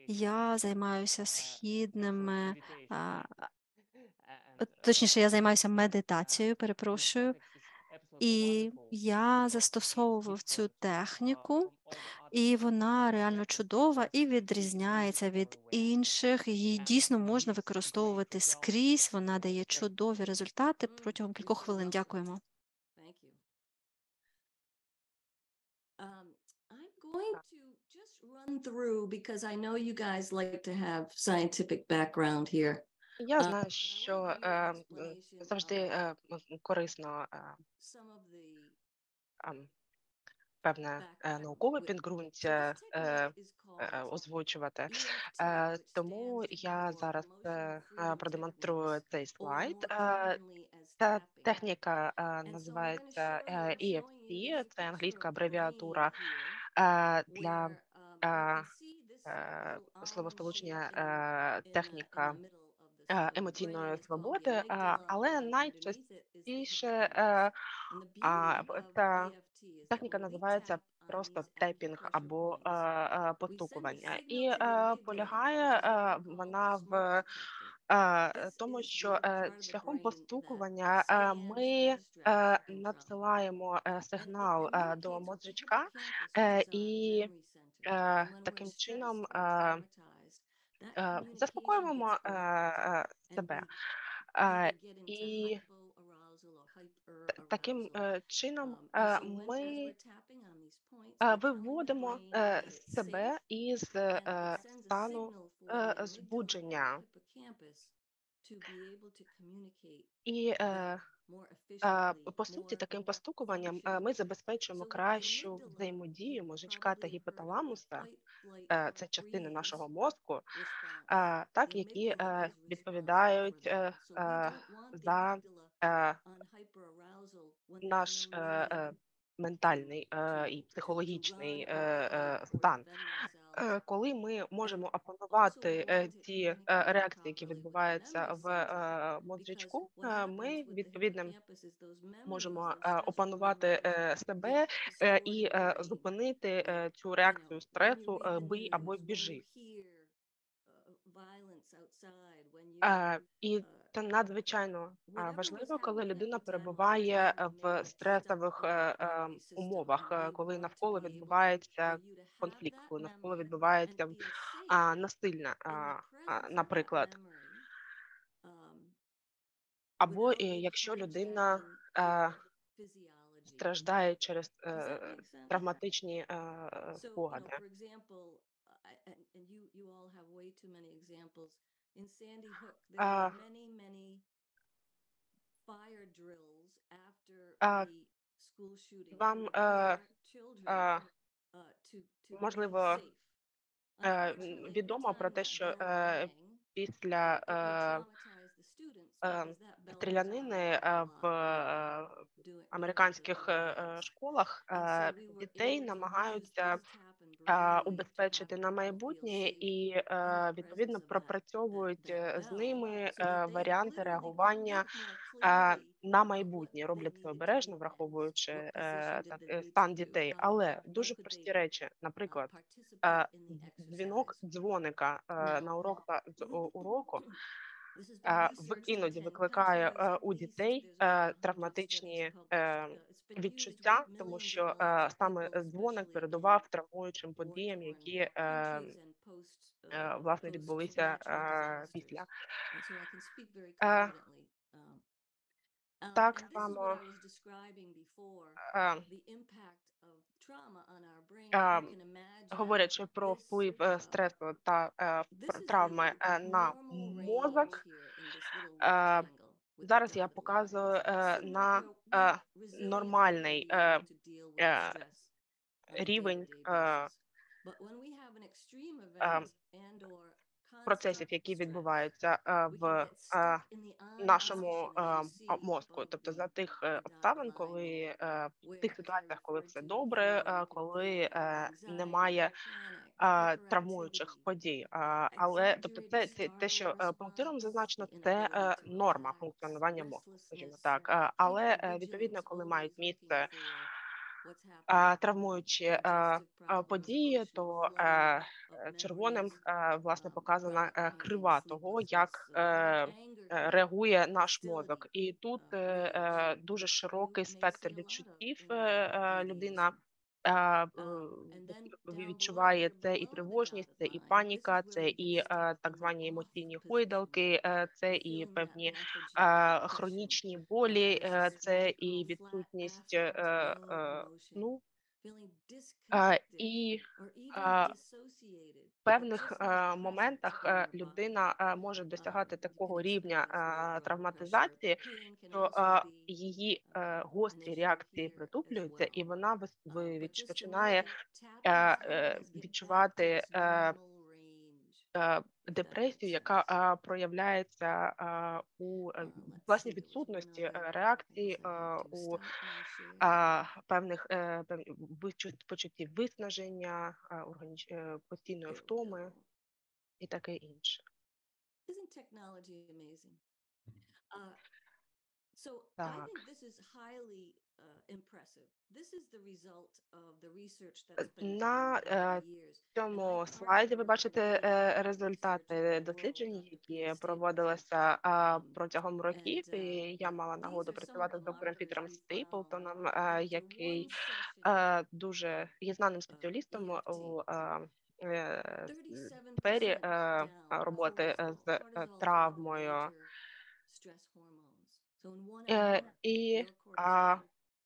Я займаюся східними, а, точніше, я займаюся медитацією, перепрошую, і я застосовував цю техніку, і вона реально чудова і відрізняється від інших. Її дійсно можна використовувати скрізь, вона дає чудові результати протягом кількох хвилин. Дякуємо. Thank you. Um, I'm going to just run through because I know you guys like to have scientific background here. Я Uh, знаю, but I що want to give you е, an м, explanation завжди of е, м, корисно е, some of the ем, певне е, background. наукове With- So підґрунтя this е, technique is е, called озвучувати. E F T, Е, which Тому stands я for зараз е, Emotional е, Freedom продемонструю Techniques, цей or слайд. more Е, commonly as Ця tapping. техніка е, And so I'm going to називається show you, е, I'm E F showing you T, this це picture англійська of the brain абревіатура here, е, для where um, you е, can see this е, little almond словосполучення shape in е, in the in техніка the middle of this е, part of the brain. емоційної It's called the свободи, е, amygdala, але and underneath it is the найчастіше hippocampus. е, And the а, beauty of ця E F T is that техніка when we називається tap on просто these тейпінг acupressure або е, points, е, we send a постукування. І signal to the е, amygdala, полягає which is what е, we call вона the в smoke detector. е, This тому, is що the е, part of the шляхом brain that постукування е, scans ми for е, stress and trauma. надсилаємо е, And it, сигнал in е, that до case, the мозжечка, hippocampus, which е, is our і memory center, е, and when we're таким stressed чином or е, traumatized, that е, communication заспокоюємо gets е, blocked, е, and себе. we Е, either get into І hypoarousal or таким hyperarousal. е, чином Um, and е, so when, as ми we're tapping on these points, е, we're telling the виводимо brain е, that it's себе safe, із and е, it sends a стану signal for the е, amygdala or the збудження. hippocampus to be able to communicate І е, better, more е, efficiently, по суті, more таким постукуванням е, functionally. ми забезпечуємо So the кращу amygdala, взаємодію you've мозжечка та probably heard of the гіпоталамуса. fight, flight, Е, or Це частини freeze нашого мозку, response. е, так, The які amygdala е, is responsible for відповідають that. е, So we е, don't want the за amygdala е, on hyperarousal when there's наш no е, need е, to ментальний е, to і to to психологічний run е, or е, fight or стан. defend ourselves. Е, Коли ми можемо And also we опанувати е, want it ті е, communicating реакції, які properly with the відбуваються memory в center, е, because мозжечку, what е, happens ми with the відповідним hippocampus is those memories, можемо those е, stressful опанувати memories е, себе get е, stored і in the е, brain. зупинити Like, е, цю you know, реакцію when you стресу read е, the бий або news, when you біжи. hear uh, violence outside, when you Е, І uh, це надзвичайно е, whatever was важливо, коли happening at людина the time while I was перебуває doing, we made в it stuck стресових in е, that е, memory system. умовах, And е, we коли want to навколо be able to, for відбувається you to have конфлікт, that коли навколо memory and відбувається feel safe а, насильне, in а, the а, presence of that наприклад. memory, um, Або without е, it якщо людина hijacking е, your physiology. страждає через е, Does that make sense? травматичні е, So, you know, спогади. for example, uh, and, and you you all have way too many examples. In Sandy Hook, there А, were many, many fire drills after а, the school shooting to Вам, е, prepare children е, uh, to to be можливо, safe. е, Unfortunately, every відомо time про те, that що bell е, rang, після it would е, traumatize the students е, because that bell was on стрілянини an е, awful в lot when they were е, doing running to американських the е, е, lines. школах And е, so we were дітей able to use намагаються this tap and е, breathe to убезпечити have на people feel майбутнє safe і in the е, presence відповідно of that that пропрацьовують that е, з bell, ними so е, that they варіанти literally could реагування read more е, clearly на uh, what майбутнє. they Роблять це needed to do обережно, next. враховуючи What е, position did так, they е, need to стан do? дітей. How Але how дуже could they прості речі, uh, наприклад, participate е, in the дзвінок exercise? дзвоника е, Now, на урок та з у- уроку this has been е, в- researched in іноді ten викликає countries. е, у These, дітей there's over е, a hundred травматичні studies published. е, Uh, It's been used with відчуття, тому millions of що millions е, of саме people, дзвоник especially in передував травмуючим подіям, war-torn які е, countries and post е, uh, власне post відбулися natural е, disasters. після. And so I can speak very Е, confidently. Um, um, Так and this is what само, I was describing before, е, the impact of trauma on our brain. е, You can imagine говорячи про this, вплив е, uh, стресу та е, this пр- is травми the е, на normal range мозок, here in this little е, rectangle with the зараз я dotted показую lines. е, Symbol на where е, what resilience we нормальний will be е, able to deal with е, stress on a рівень day-to-day е, basis. But when we have an extreme е, event and or процесів, constant які stress, відбуваються е, we в can get е, stuck in the on нашому position, е, as you а, see мозку. above Тобто the, за тих е, the dotted обставин, line коли there, е, в where, тих as I ситуаціях, коли referred все to добре, before, е, we can коли feel е, anxiety, немає panic, е, травмуючих hyperactivity, подій. uh, А, Але тобто exaggerated це, це те, що startle е, пунктиром response, зазначено, the це inability е, to норма relax, функціонування мозку, скажімо restlessness, так. Е, Але е, hypervigilance, відповідно, коли always мають looking місце for е, травмуючі е, е, події, то е, е, червоним е, власне показана е, крива того, як е, е, реагує наш мозок. І тут е, е, дуже широкий спектр відчуттів е, е, людина е, е, відчуває. Це і тривожність, це і паніка, це і е, так звані емоційні гойдалки, е, це і певні е, хронічні болі, е, це і відсутність е, е, сну. Е, і е, в певних е, моментах е, людина е, може досягати такого рівня е, травматизації, що е, її е, гострі реакції притуплюються, і вона вис- ви- відч- починає е, е, відчувати е, е, депресію, яка е, проявляється е, у е, власній відсутності е, реакції, е, у е, певних е, пев- вичут- почуттів виснаження, е, органіч- е, постійної втоми і таке інше. Isn't technology amazing? Uh, so I Так. think this is highly uh, impressive. This is the result of the research Е, that's been На done over е, the years. цьому слайді ви бачите е, результати досліджень, які проводилися а, протягом років, і я мала нагоду працювати з доктором Пітером Стейплтоном, е, який е, дуже є знаним спеціалістом у е, е, сфері е, роботи з е, травмою. Е, І а,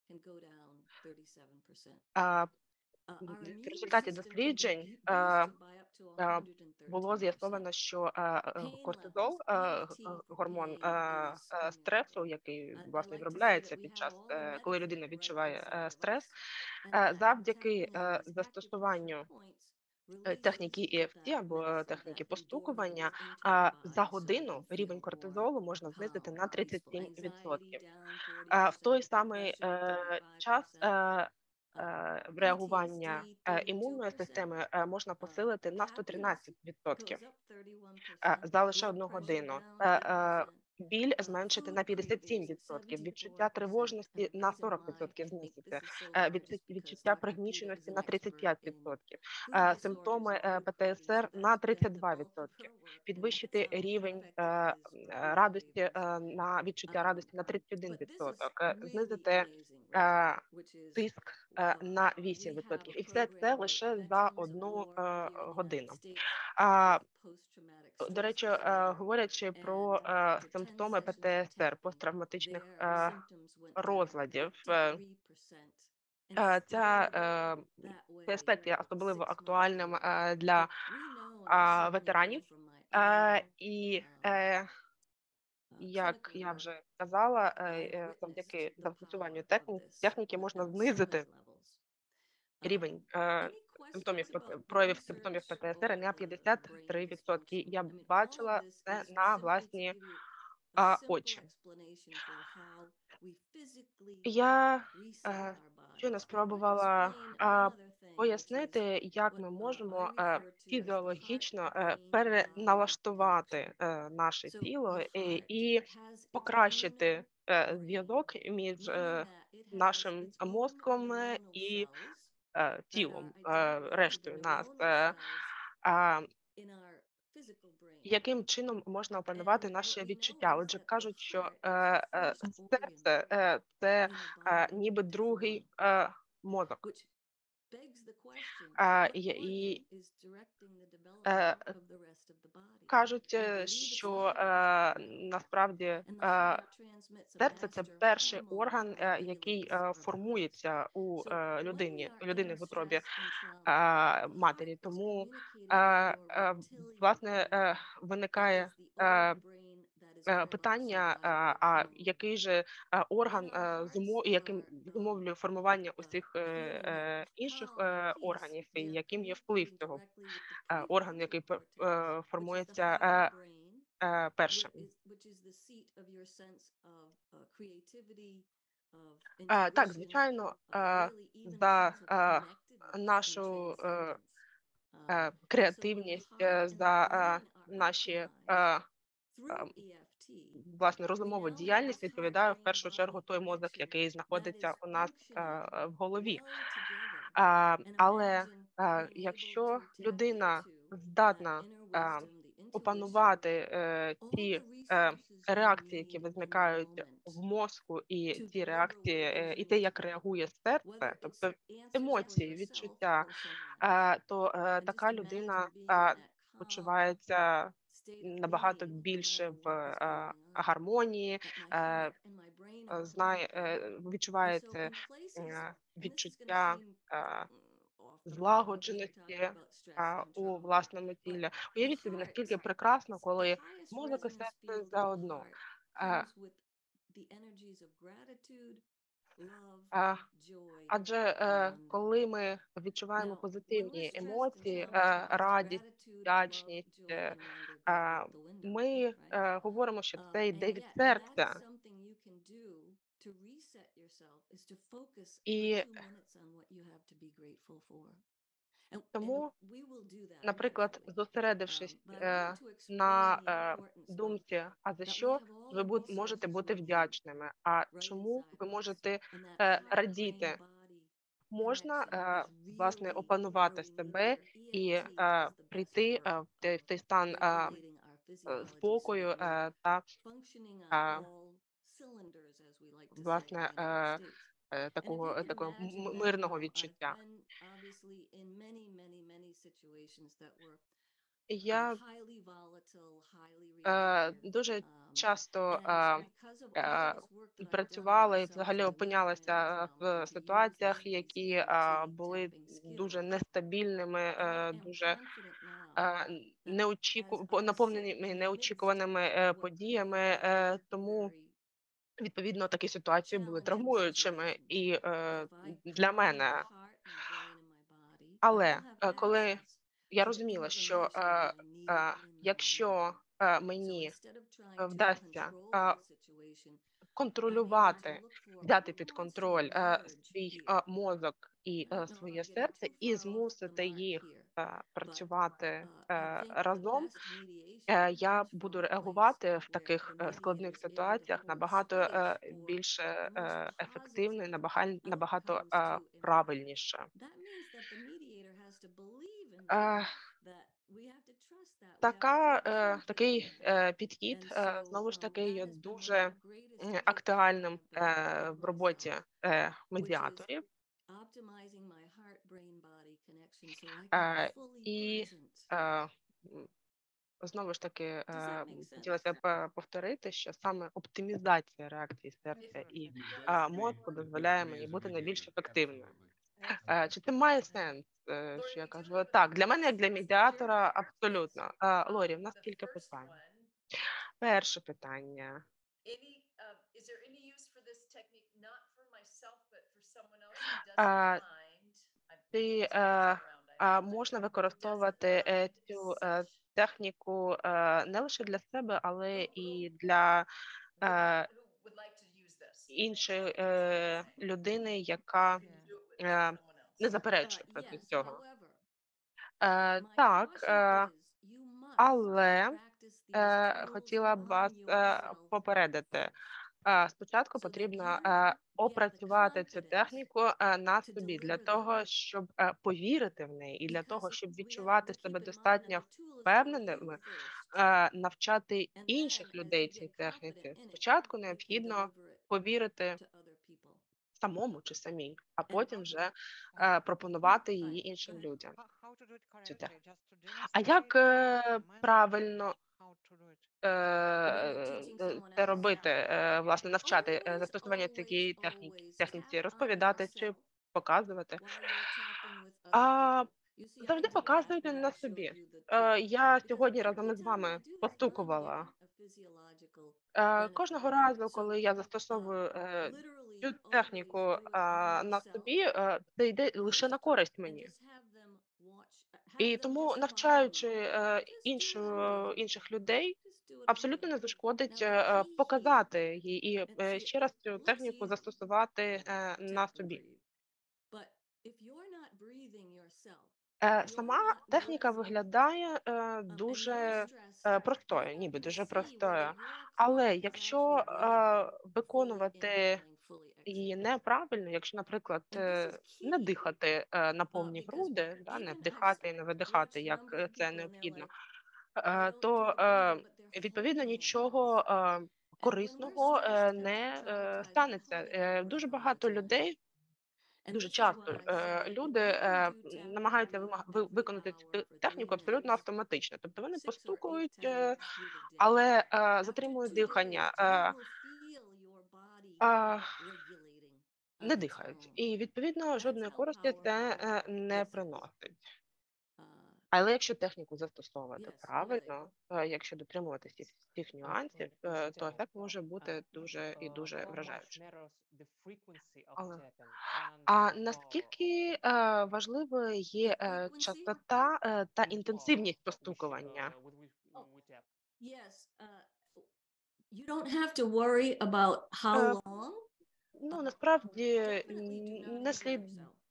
а, в результаті досліджень е, е, було з'ясовано, що е, е, кортизол, е, г- гормон е, е, стресу, який власне виробляється під час, е, коли людина відчуває е, стрес, е, завдяки е, застосуванню е, техніки і еф ті або техніки постукування, а, за годину рівень кортизолу можна знизити на тридцять сім відсотків. А в той самий е, час е, е, реагування е, імунної системи е, можна посилити на сто тринадцять відсотків е, за лише одну годину. Е, е, Біль зменшити на п'ятдесят сім відсотків, відчуття тривожності на сорок відсотків знизити, е, відчу- відчуття пригніченості на тридцять п'ять відсотків, е, симптоми е, пе те ес ер на тридцять два відсотки, підвищити рівень е, е, радості е, на відчуття радості на тридцять один відсоток, е, знизити е, тиск е, на вісім відсотків. І все це лише за одну е, годину. А, До речі, е, говорячи про е, симптоми пе те ес ер, посттравматичних е, розладів, е, е, ця, е, цей аспект є особливо актуальним е, для е, ветеранів. Е, І е, як я вже казала, е, е, завдяки застосуванню техні- техніки можна знизити рівень е, симптомів ПТ проявів симптомів пе те ес ер на п'ятдесят три відсотки. Я бачила це на власні а, очі. Я е, щойно спробувала а, пояснити, як ми можемо е, фізіологічно е, переналаштувати е, наше тіло і, і покращити е, зв'язок між е, нашим мозком е, і е, тілом, е, рештою нас. Е, а, Яким чином можна опанувати наші відчуття? Отже, кажуть, що е, е, серце е, це е, ніби другий е, мозок. А, і, і е, кажуть, е, що е, насправді е, серце це перший орган, е, який е, формується у е, людині, людини в утробі е, матері. Тому е, е, власне е, виникає е, е, питання, е, а який же е, орган е, зумо, яким зумовлює формування усіх е, е, інших е, органів, і яким є вплив цього е, органу, який пе- е, формується е, е, першим. Е, Так, звичайно, е, за е, нашу е, е, креативність, е, за е, наші е, власне розумову діяльність відповідає в першу чергу той мозок, який знаходиться у нас в голові. Але якщо людина здатна опанувати ті реакції, які виникають в мозку, і ті реакції, і те, як реагує серце, тобто емоції, відчуття, то така людина почувається набагато більше в гармонії, знає, відчуває це відчуття злагодженості у власному тілі. Уявіть собі, наскільки прекрасно, коли мозок і серце заодно. Адже коли ми відчуваємо позитивні емоції, радість, вдячність, ми говоримо, що це йде від серця. І тому, наприклад, зосередившись на думці, а за що ви можете бути вдячними, а чому ви можете радіти, можна, власне, опанувати себе і прийти в той стан спокою та, власне, такого, такого мирного відчуття. Я дуже часто працювала і взагалі опинялася в ситуаціях, які були дуже нестабільними, дуже неочіку... наповненими неочікуваними подіями, тому відповідно такі ситуації були травмуючими і для мене. Але коли я розуміла, що якщо мені вдасться контролювати, взяти під контроль свій мозок і своє серце і змусити їх працювати разом, я буду реагувати в таких складних ситуаціях набагато більш ефективно і набагато правильніше. Така, такий підхід, знову ж таки, є дуже актуальним в роботі медіаторів. І знову ж таки, хотілося б повторити, що саме оптимізація реакції серця і мозку дозволяє мені бути найбільш ефективною. Чи це має сенс, що я кажу? Так, для мене, як для медіатора, абсолютно. Лорі, в нас кілька питань. Перше питання. Чи можна використовувати цю техніку не лише для себе, але і для іншої людини, яка не заперечує проти цього? Так, але хотіла б вас попередити. Спочатку потрібно опрацювати цю техніку на собі для того, щоб повірити в неї, і для того, щоб відчувати себе достатньо впевненими, навчати інших людей цій техніці. Спочатку необхідно повірити самому чи самій, а потім вже пропонувати її іншим людям. Цю техніку. А як правильно це робити, власне, навчати застосування цієї техніки, техніці, розповідати чи показувати? А завжди показуйте на собі. Я сьогодні разом із вами постукувала. Кожного разу, коли я застосовую цю техніку на собі, це йде лише на користь мені. І тому, навчаючи іншу, інших людей, абсолютно не зашкодить показати її і ще раз цю техніку застосувати на собі. Сама техніка виглядає дуже е, простою, ніби дуже простою. Але якщо е, виконувати її неправильно, якщо, наприклад, е, не дихати е, на повні груди, да, не вдихати і не видихати, як е, це необхідно, е, то е, відповідно нічого е, корисного е, не е, станеться. Е, Дуже багато людей. Дуже часто е, люди е, намагаються вимаг- ви- виконати цю те- техніку абсолютно автоматично. Тобто вони постукують, е, але е, затримують дихання, е, а, не дихають. І відповідно жодної користі це е, не приносить. Але якщо техніку застосовувати правильно, е, якщо дотримуватися всіх всіх нюансів, е, то ефект може бути дуже і дуже вражаючим. Але а наскільки е, важливою є е, частота е, та інтенсивність постукування? You don't have to worry about how Е, long. Ну насправді н- не слід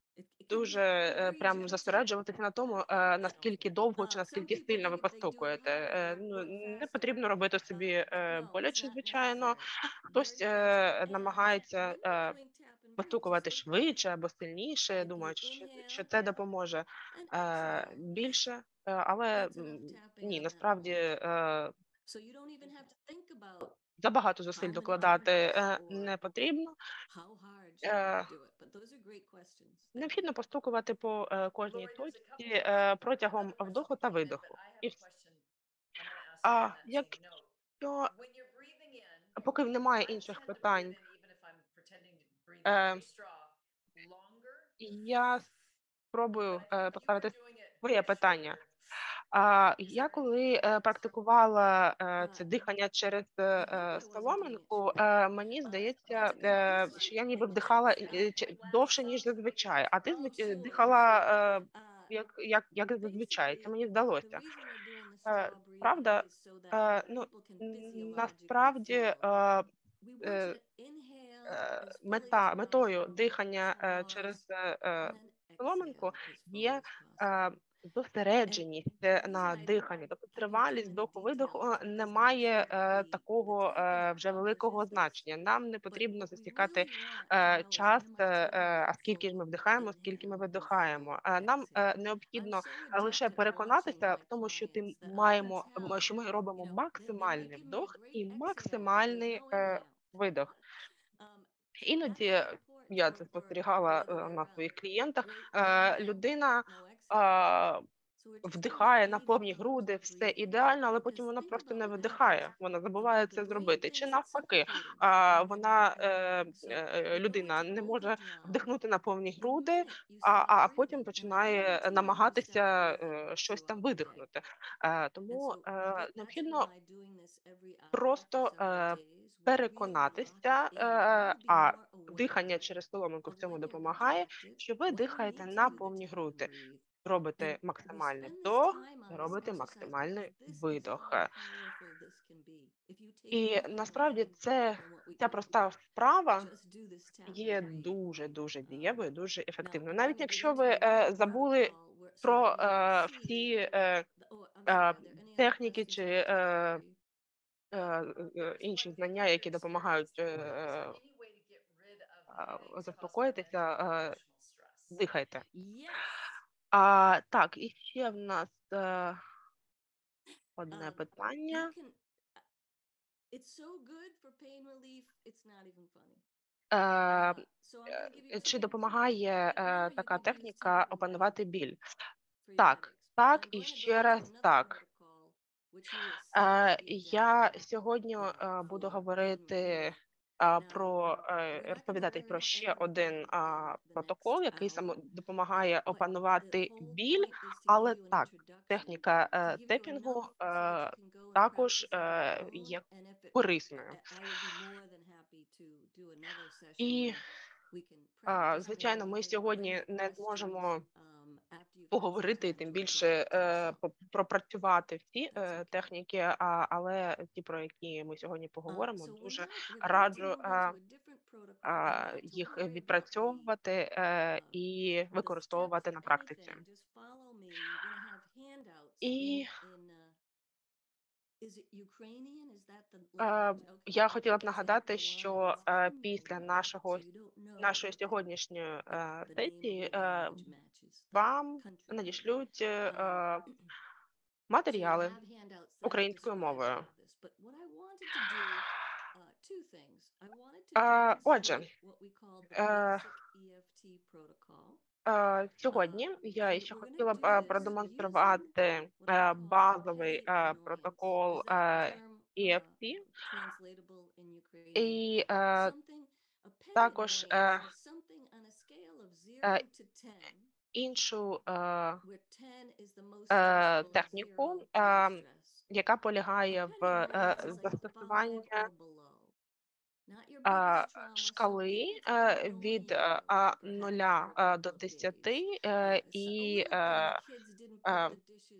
дуже е, прям зосереджуватися на тому, е, наскільки довго чи наскільки сильно ви постукуєте. Е, Ну не потрібно робити собі е, боляче, звичайно. Хтось е, намагається е, постукувати швидше або сильніше, думаючи, що, що це допоможе е, більше, е, але м, ні, насправді е, So you don't even have to think about забагато зусиль how many докладати times е, or не потрібно. how hard should Е, you do it. But those are great questions. Thank you. Необхідно постукувати по е, кожній Lori, there's a точці couple of е, questions. протягом Other questions вдоху that та came in, but видоху. I have І a вс- question I'm going to ask you а on that same якщо note. When you're breathing in, поки немає I інших tend to breathe питань, in even if I'm pretending to breathe in е, through a straw longer, я спробую but е, you were поставити doing it своє питання. shorter. А Is я there коли е, some практикувала е, Uh, це дихання через е, I hope е, I wasn't doing it соломинку, shorter. е, мені Uh, здається, that's a good е, question. що я ніби Thank you. вдихала е, Uh, чи- довше, ніж зазвичай, а ти oh, зв- е, sure, дихала sure. е, Uh, як, як, як зазвичай. Це basically, мені the здалося. reason we're doing the Е, straw breathing Правда, is so that е, ну, people can н- physiologically насправді feel. е, We want you е, to inhale е, as fully as мета, метою possible, дихання е, через pause, е, е, and then соломинку exhale as fully є as possible. е, зосередженість And е, the reason на I don't диханні, тобто have you тривалість do any вдоху-видоху details е, is не because має actually е, the, такого the type е, that вже великого accomplishes this, значення. Нам не but потрібно what we засікати really want to е, know is час, when am е, I е, taking а a скільки ж ми full вдихаємо, скільки ми inhale and видихаємо. full Е, Нам е, exhale. I'm необхідно so лише addicted watching переконатися my в тому, що ти clients that I can маємо, м, tell, що ми робимо you know, they, they might максимальний give me a вдох great і exhale, but there's максимальний no е, inhale. видох. Um, so that's Іноді important, я or, це or спостерігала the other е, way на around. своїх клієнтах. Great Е, inhale, Людина no exhale. е, So we're just gonna вдихає на leave повні those груди, two все breathing ідеально, але because потім вона think просто about не what видихає. happens. Вона The, забуває the це brain зробити. Чи thinks it's навпаки, suffocating а, when you're not вона е, breathing. So е, we go людина into не може overdrive вдихнути на повні the груди, minute you а, а stop а потім breathing. And I don't починає guarantee you you stop намагатися breathing е, щось там throughout the day. видихнути. Е, And Тому so е, that, that's необхідно why doing this every hour for просто several е, days will really lock it переконатися, in. е, You will be а more aware дихання через соломинку в of цьому when you're допомагає, retracted, що ви when you дихаєте need to на do the повні tap and груди. breathe. Робите And we максимальний spend this вдох time і on this робите exercise максимальний because this is видох. how powerful this can be. If you take І nothing насправді more це than what we ця call проста вправа just do this tap є and breathe. дуже дуже Um, дієвою, дуже now ефективною. I'm Навіть going to get якщо into ви the е, next забули protocol where, so про that you е, can see. всі е, The, oh, I'm е, sorry. Are there any other техніки questions чи about е, straw breathing? е, е, інші знання, які допомагають е, е, Any way to get rid of е, headaches, caused by заспокоїтися, mental or е, emotional stress? дихайте. Yes. А, так, і ще в нас е, одне Um, you питання. can. It's so good for pain relief. It's not even funny. Е, Uh, so I'm going to give you е, two Чи examples. допомагає Right е, now, you така could use техніка tap and опанувати breathe біль? for your Так, headaches. так I'm і going to ще go into раз another так. protocol, which you will see Е, be Я adaptable сьогодні uh, е, буду for pain говорити relief. е, Now, про е, we're not розповідати covering про ще everything один а, in the протокол, next який саме hour, допомагає uh, but the опанувати whole біль, point is to give але you an так, introduction, техніка to е, give you тепінгу enough so that е, you can go and також practice on е, your own. є And if it, корисною. I I would be more than happy to do another session І, where we can а, practice звичайно, more ми and сьогодні any не questions зможемо um, after you've had some поговорити і time тим to більше apply it to е, yourself. по- пропрацювати всі That's е, okay. техніки, а, але ті, про які ми сьогодні Um, поговоримо, so we're дуже now we're about to раджу move е, into a different protocol, and а, not to їх worry about the відпрацьовувати е, uh, і the steps використовувати or на практиці. anything. Just follow me. You're going to have handouts І in in uh, Е, Я хотіла б нагадати, що е, після нашого нашої сьогоднішньої е, сесії е, вам надішлють е, е, матеріали українською мовою. Е, Отже, е, е, сьогодні я ще хотіла б е, продемонструвати е, базовий е, протокол е, і еф ті і е, також е, е, іншу е, е, техніку, е, яка полягає в е, застосуванні е, шкали е, від е, а, нуля е, до десяти е, і е, е,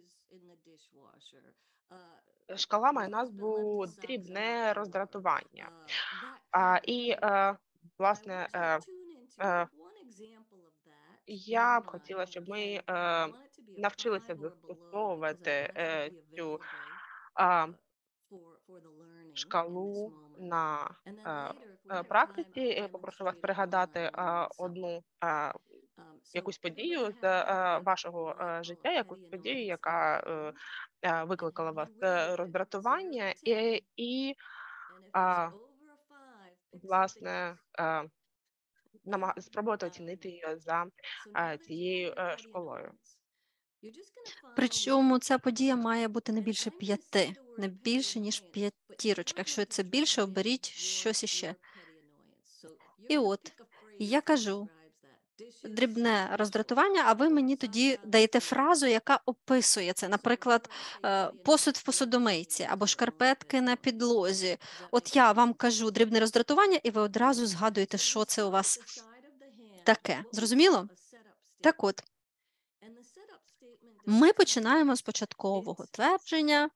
шкала має назву дрібне роздратування. А, І, е, власне, е, е, я б хотіла, щоб ми е, навчилися застосовувати е, цю е, шкалу на е, е, практиці. Я попрошу вас пригадати е, одну е, якусь подію з е, вашого е, життя, якусь подію, яка е, е, викликала у вас е, роздратування, і, і е, власне, е, намаг- спробувати оцінити її за е, цією е, шкалою. Причому ця подія має бути не більше п'яти, не більше, ніж п'ятірочка. Якщо це більше, оберіть щось іще. І от, я кажу дрібне роздратування, а ви мені тоді даєте фразу, яка описує це. Наприклад, е, посуд в посудомийці або шкарпетки на підлозі. От я вам кажу дрібне роздратування, і ви одразу згадуєте, що це у вас таке. Зрозуміло? Так от, ми починаємо з початкового твердження,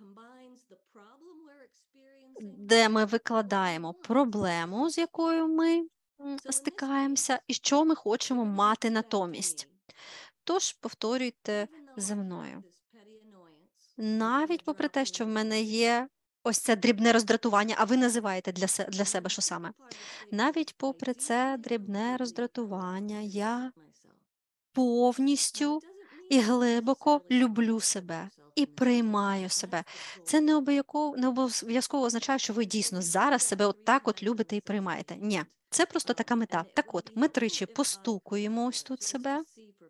де ми викладаємо проблему, з якою ми м, стикаємося, і що ми хочемо мати натомість. Тож повторюйте за мною. Навіть попри те, що в мене є ось це дрібне роздратування, а ви називаєте для, се- для себе, що саме? Навіть попри це дрібне роздратування, я повністю і глибоко люблю себе і приймаю себе. Це не обов'язково не обов'язково означає, що ви дійсно зараз себе от так от любите і приймаєте. Ні, це просто така мета. Так от, ми тричі постукуємо ось тут себе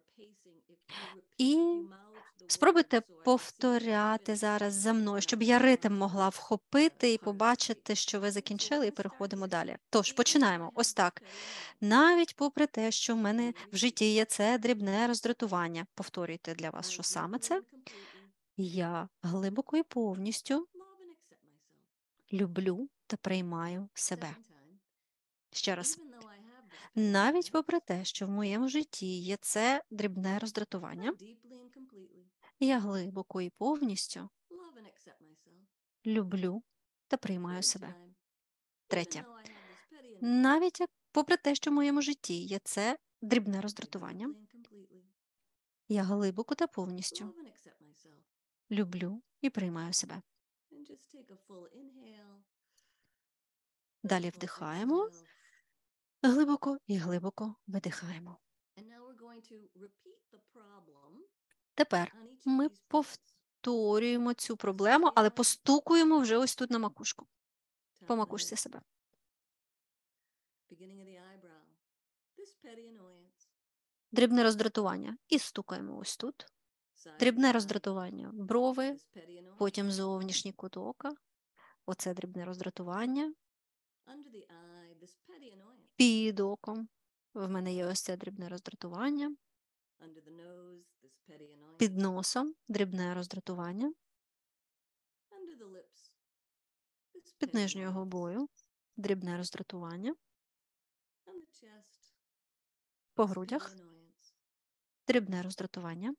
і спробуйте повторяти зараз за мною, щоб я ритм могла вхопити і побачити, що ви закінчили, і переходимо далі. Тож, починаємо. Ось так. Навіть попри те, що в мене в житті є це дрібне роздратування. Повторюйте для вас, що саме це. Я глибоко і повністю люблю та приймаю себе. Ще раз. Навіть попри те, що в моєму житті є це дрібне роздратування, я глибоко і повністю люблю та приймаю себе. Третє. Навіть як- попри те, що в моєму житті є це дрібне роздратування, я глибоко та повністю люблю і приймаю себе. Далі вдихаємо, глибоко і глибоко видихаємо. Тепер ми повторюємо цю проблему, але постукуємо вже ось тут на макушку. По макушці себе. Дрібне роздратування. І стукаємо ось тут. Дрібне роздратування. Брови, потім зовнішній кут ока. Оце дрібне роздратування. Під оком. В мене є ось це дрібне роздратування. Під носом дрібне роздратування. Під нижньою губою дрібне роздратування. По грудях дрібне роздратування.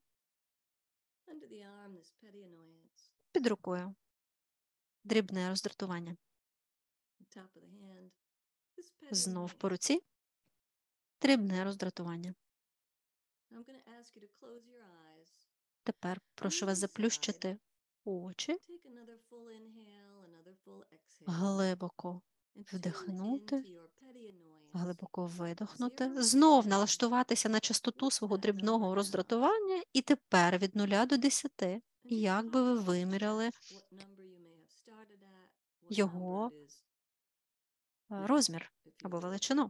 Під рукою дрібне роздратування. Знов по руці дрібне роздратування. Тепер прошу вас заплющити очі, Take another full inhale, another full exhale. глибоко And tune вдихнути, into your petty annoyance. глибоко видихнути, Zero to знов ten. налаштуватися на частоту свого What's that дрібного number now? роздратування і тепер від нуля до десяти, And just як би pop ви up to виміряли check what number you may have started at, what number його it is е, now, розмір if you або would. величину.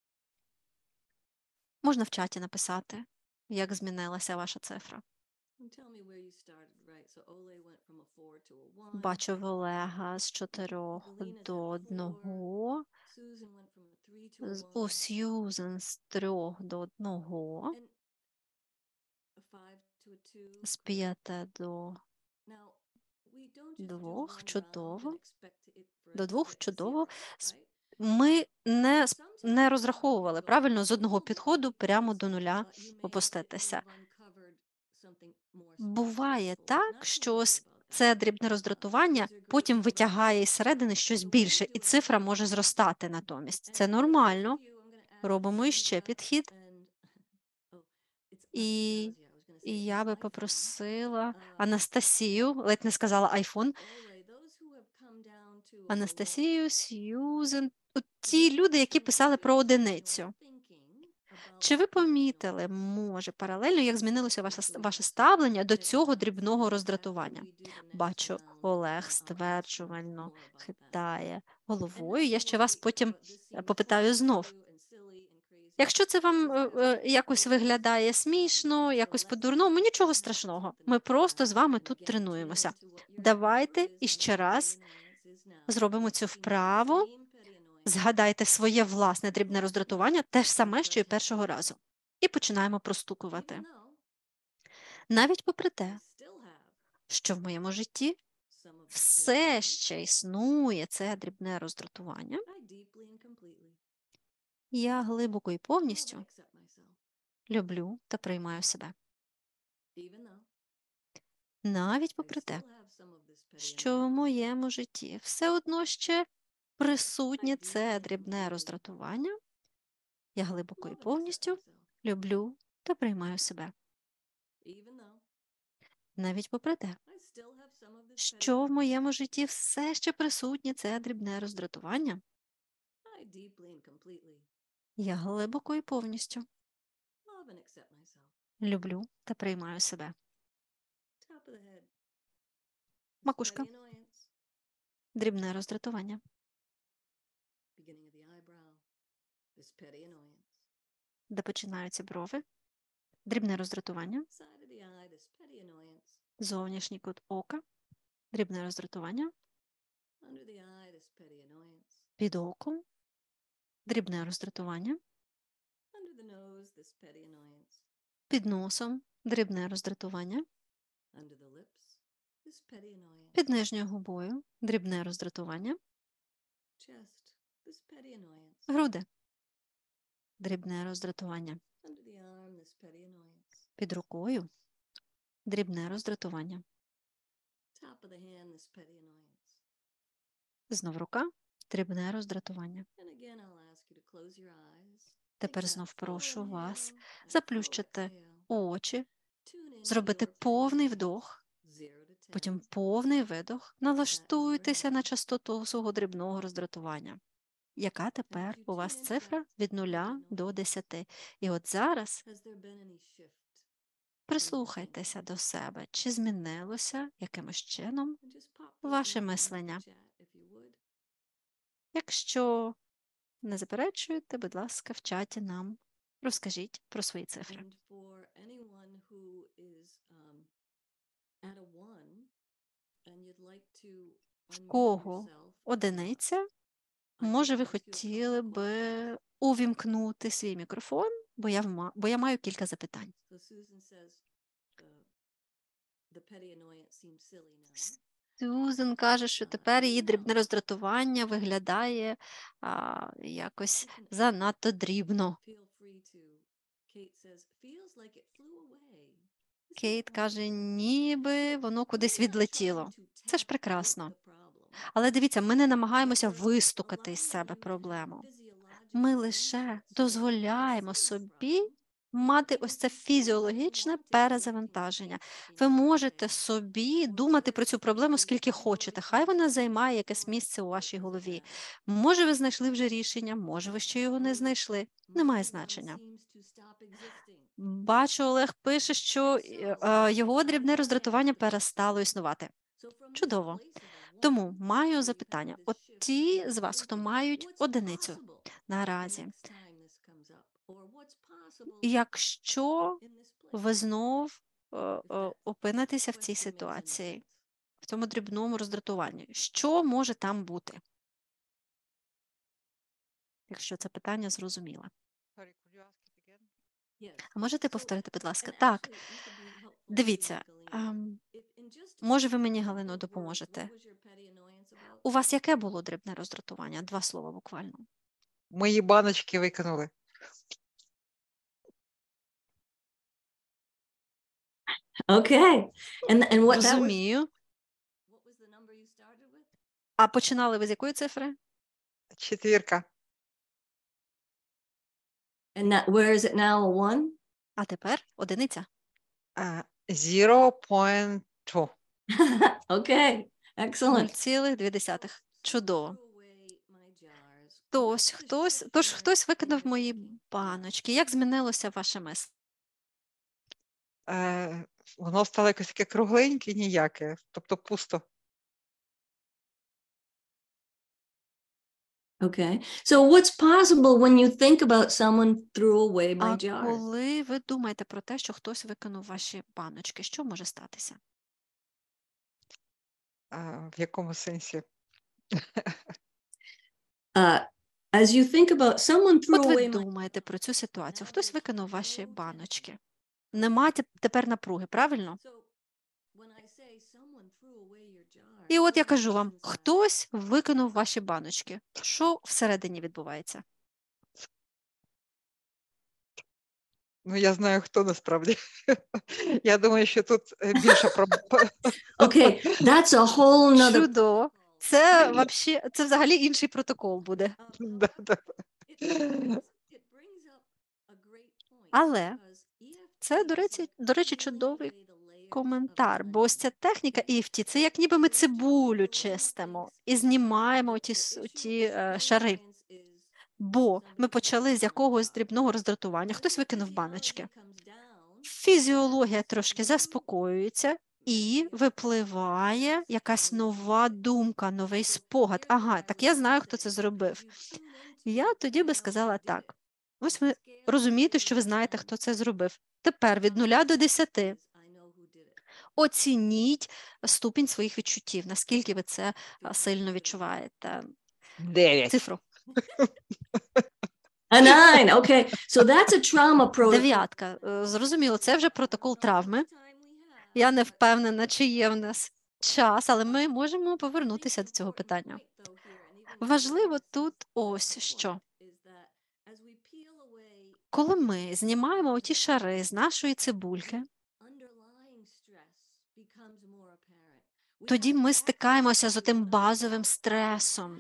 Можна в чаті написати, як змінилася ваша цифра. And tell me where you started, right? So Ole went from a four to a one. Бачу в Олега з чотирьох Evelina's до at одного, Susan went from a three to a з- one. у Сьюзен з трьох до одного, And a five to a two. з Great. п'яти до Now, we don't just do двох, one round чудово, and expect it for it до to двох, hit чудово. zero, С- right? Ми не, с- Sometimes не you розраховували go правильно з a одного little bit підходу прямо because, до нуля uh, you may- you may опуститися. have uncovered something more Буває stressful. Not так, to що worry ось about that. це дрібне роздратування These are great потім numbers витягає to із середини start. щось So what більше, I'm і doing цифра is- може зростати натомість. And Це for those нормально. of you, I'm gonna ask Робимо іще Anastasia підхід. and- Oh, it's І, Anastasia. I was gonna say і it's я an би iPhone. попросила Uh, Анастасію, ледь не сказала айфон, Ole, those who have come down to a Анастасію, one, Сьюзен, от have ті you люди, які noticed some писали switch про in your одиницю. thinking about Чи ви the petty помітили, annoyance? може, паралельно, як змінилося ваше, Let's go ваше back. ставлення до Petty цього annoyance. дрібного And after роздратування? we do the next Бачу, round, Олег uh, I'll ask you стверджувально more about that. хитає And головою. not Я to ще вас worry, потім but this seems попитаю funny to знов. you and silly and crazy. Якщо це вам Just е, ask е, me якось afterwards. виглядає Um, смішно, so якось let's по-дурному, see нічого what happens страшного. with the Ми next просто з round. вами And тут again, tune тренуємося. into what your number Давайте is. іще And my раз petty annoyance is now зробимо цю fifteen. вправу. Same petty annoyance. Згадайте своє власне дрібне роздратування, те ж саме, що і першого разу. І починаємо простукувати. Even though Навіть попри I те, still have що в моєму житті some of the petty все annoyance, ще існує це дрібне роздратування, I deeply and completely я глибоко і love and повністю accept myself. люблю та приймаю себе. Even though Навіть I попри те, still have some of this petty що в annoyance, моєму житті все одно ще присутнє I це deeply and дрібне completely роздратування, я глибоко і love and accept повністю myself. люблю та приймаю себе. Even though Навіть попри те, I still have some of this petty що в annoyance, моєму житті все ще присутнє це дрібне роздратування, I deeply and completely я глибоко і повністю love and accept myself. люблю та приймаю себе. Top of the head. This Макушка. petty annoyance. Дрібне роздратування. Beginning of the eyebrow. This petty annoyance. Де починаються брови. Дрібне роздратування. Side of the eye. This petty annoyance. Зовнішній кут ока. Дрібне роздратування. Under the eye. This petty annoyance. Під оком. Дрібне роздратування. Under the nose. This petty annoyance. Під носом. Дрібне роздратування. Under the lips. This petty annoyance. Під нижньою губою. Дрібне роздратування. Chest. This petty annoyance. Груди. Дрібне роздратування. Under the arm. This petty annoyance. Під рукою. Дрібне роздратування. Top of the hand. This petty annoyance. Знов рука. Дрібне роздратування. And again, I'll ask you to close your eyes. Тепер Take that знов full прошу вас inhale and full заплющити exhale. очі, Tune into зробити your petty повний annoyance. вдох, Zero to ten. потім повний видох, налаштуйтеся на частоту свого дрібного роздратування. Яка тепер у вас цифра від нуля до десяти? І от зараз Has there been any shift? прислухайтеся до себе, чи змінилося якимось чином And just pop those ваше numbers into the мислення. chat if you would. Якщо не заперечуєте, будь ласка, в чаті нам розкажіть про свої цифри. And for anyone who is um, at a one and you'd like to unmute кого yourself, uh, Одиниця, I може, can ви ask you a couple хотіли of би questions. увімкнути свій мікрофон, бо я, вма- бо я маю кілька запитань. So Susan says uh, the petty annoyance seems silly now. Сюзен каже, що тепер її дрібне роздратування виглядає а, якось You can занадто дрібно. feel free to. Kate says, feels like it flew away. Isn't Кейт that каже, wonderful? ніби воно кудись We're not відлетіло. trying to Це ж tap out прекрасно. the problem. Але дивіться, ми не намагаємося We're вистукати із allowing себе you to have проблему. physiological Ми лише reasons to дозволяємо see the собі problem мати ось це фізіологічне перезавантаження. Ви можете собі думати про цю проблему скільки хочете. Хай вона займає якесь місце у вашій голові. Може, ви знайшли вже рішення, може, ви ще його не знайшли. Немає значення. Бачу, Олег пише, що е, його дрібне роздратування перестало існувати. Чудово. Тому маю запитання. От ті з вас, хто мають одиницю наразі, якщо ви знов е, е, опинитеся в цій ситуації, в цьому дрібному роздратуванні, що може там бути? Якщо це питання зрозуміло. А можете повторити, будь ласка? Так. Дивіться, ем, може ви мені, Галино, допоможете? У вас яке було дрібне роздратування? Два слова буквально. Мої баночки викинули. Okay. And and what that was, Розумію. А починали ви з якої цифри? Четвірка. and that where is it now? A one? А тепер одиниця. Uh, zero point two. Okay. нуль Excellent. цілих дві десятих. Чудово. Тож хтось, тож хтось викинув мої баночки. Як змінилося ваше мислення? Е, воно стало якось таке кругленьке, ніяке, тобто пусто. Okay. So what's possible when you think about someone threw away my А jar? коли ви думаєте про те, що хтось викинув ваші баночки, що може статися? А, в якому сенсі? Uh, as you think about someone threw От ви away my думаєте про цю ситуацію. Хтось викинув ваші баночки. Нема теп- тепер напруги, правильно? So when I say someone threw away your jar, І от я what кажу happens вам, inside? хтось викинув ваші баночки. Що всередині відбувається? Ну, я знаю, хто насправді. Я думаю, що тут е, більше про... Okay, that's a whole nother. Чудово. Це, вообще, це взагалі інший протокол буде. Да, да. Але це, до речі, до речі, чудовий коментар, бо ось ця техніка і еф ті – це як ніби ми цибулю чистимо і знімаємо ті, с- ті е, шари. Бо ми почали з якогось дрібного роздратування, хтось викинув баночки. Фізіологія трошки заспокоюється і випливає якась нова думка, новий спогад. Ага, так я знаю, хто це зробив. Я тоді би сказала так. Ось ви розумієте, що ви знаєте, хто це зробив. Тепер від нуля до десяти оцініть ступінь своїх відчуттів, наскільки ви це а, сильно відчуваєте. Дев'ять. Цифру. A nine. Okay. So that's a trauma protocol. Дев'ятка. Е, Зрозуміло, це вже протокол травми. Я не впевнена, чи є в нас час, але ми можемо повернутися до цього питання. Важливо тут ось що. Коли ми знімаємо оті шари з нашої цибульки, тоді ми стикаємося з отим базовим стресом.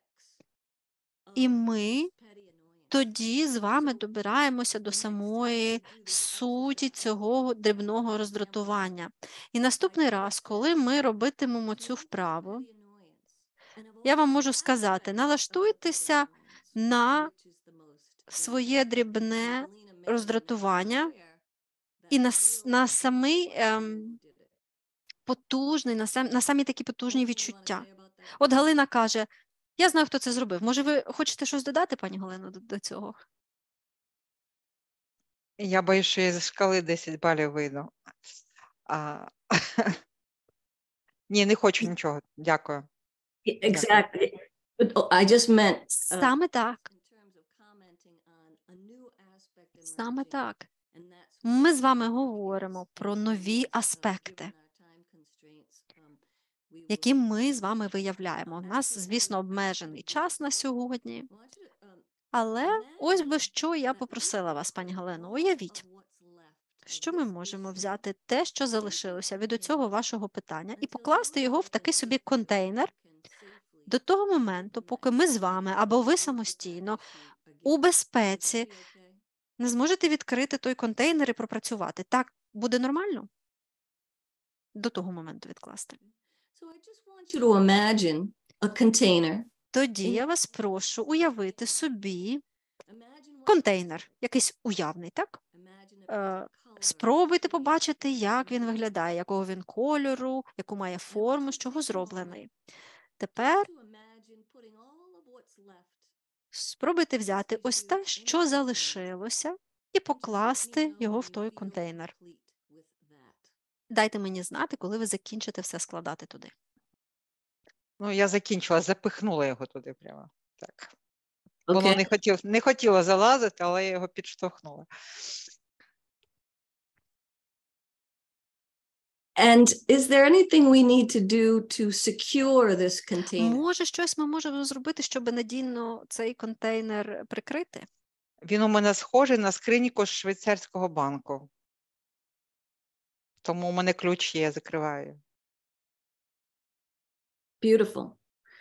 І ми тоді з вами добираємося до самої суті цього дрібного роздратування. І наступний раз, коли ми робитимемо цю вправу, я вам можу сказати, налаштуйтеся на своє дрібне роздратування і на, с- на самий ем, потужний, на, сам, на самі такі потужні відчуття. От Галина каже, я знаю, хто це зробив. Може, ви хочете щось додати, пані Галино, до, до цього? Я боюсь, що я зі шкали десять балів вийду. А... Ні, не хочу нічого. Дякую. Exactly. But, oh, I just meant uh, Саме так. in terms of commenting on a new aspect in Саме meditation. так. And that's Ми з вами говоримо про нові аспекти, які ми з вами виявляємо. У нас, звісно, обмежений час на сьогодні, але ось би що я попросила вас, пані Галино, уявіть, що ми можемо взяти те, що залишилося від оцього вашого питання, і покласти його в такий собі контейнер до того моменту, поки ми з вами або ви самостійно у безпеці не зможете відкрити той контейнер і пропрацювати. Так буде нормально? До того моменту відкласти. So I just want you to imagine a container. Тоді я вас прошу уявити собі Imagine what- контейнер, якийсь уявний, так? Imagine Е, it was color. Спробуйте побачити, як він виглядає, якого він кольору, яку має форму, з чого зроблений. Тепер To imagine putting all of what's left. спробуйте взяти ось те, що залишилося, і покласти його в той контейнер. Дайте мені знати, коли ви закінчите все складати туди. Ну, я закінчила, запихнула його туди прямо. Так. Воно Okay. не хотіло, не хотіло залазити, але я його підштовхнула. And is there anything we need to do to secure this container? Може, щось ми можемо зробити, щоб надійно цей контейнер прикрити? Він у мене схожий на скриньку з швейцарського банку. Тому у мене ключ є, я закриваю. Beautiful.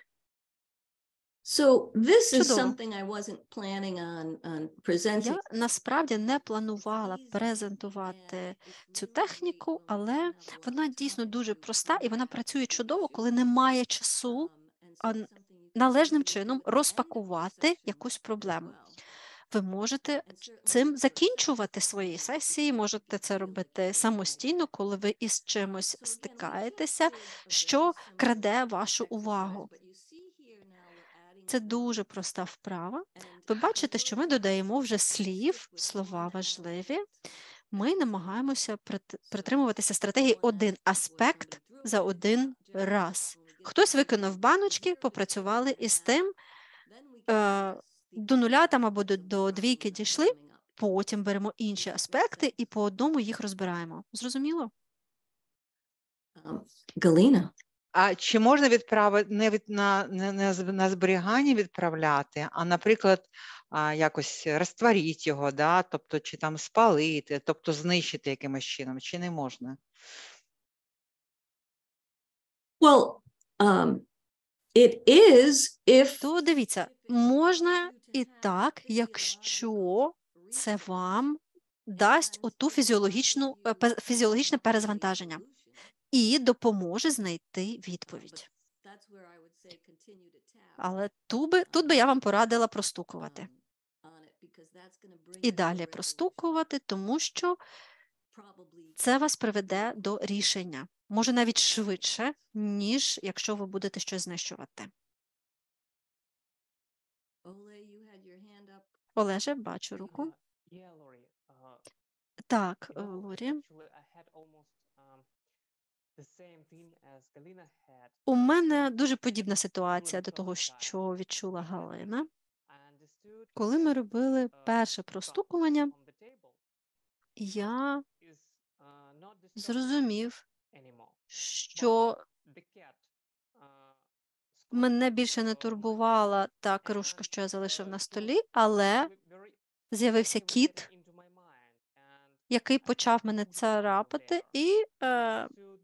So this is Чудово. something I wasn't planning on, on presenting. Я насправді не планувала презентувати цю техніку, але вона дійсно дуже проста і вона працює чудово, коли немає часу а, належним чином розпакувати якусь проблему. Ви можете цим закінчувати свої сесії, можете це робити самостійно, коли ви із чимось стикаєтеся, що краде вашу увагу. Це дуже проста вправа. Ви бачите, що ми додаємо вже слів, слова важливі. Ми намагаємося прит- притримуватися стратегії один аспект за один раз. Хтось виконав баночки, попрацювали із тим, е, до нуля там або до, до двійки дійшли, потім беремо інші аспекти і по одному їх розбираємо. Зрозуміло? Um, Galina. А чи можна відправити не від на, не, не з- на зберігання відправляти, а, наприклад, а, якось розтворити його, да? Тобто, чи там спалити, тобто знищити якимось чином, чи не можна? Well, um, it is if То дивіться, можна і так, якщо це вам дасть оту фізіологічну, е, пе- фізіологічне перезвантаження і допоможе знайти відповідь. Але тут би, тут би я вам порадила простукувати. І далі простукувати, тому що це вас приведе до рішення. Може навіть швидше, ніж якщо ви будете щось знищувати. Олеже, бачу руку. Так, е, Лорі. У мене дуже подібна ситуація до того, що відчула Галина. Коли ми робили перше простукування, я зрозумів, що мене більше не турбувала та кружка, що я залишив на столі, але з'явився кіт, який почав мене царапати, і е,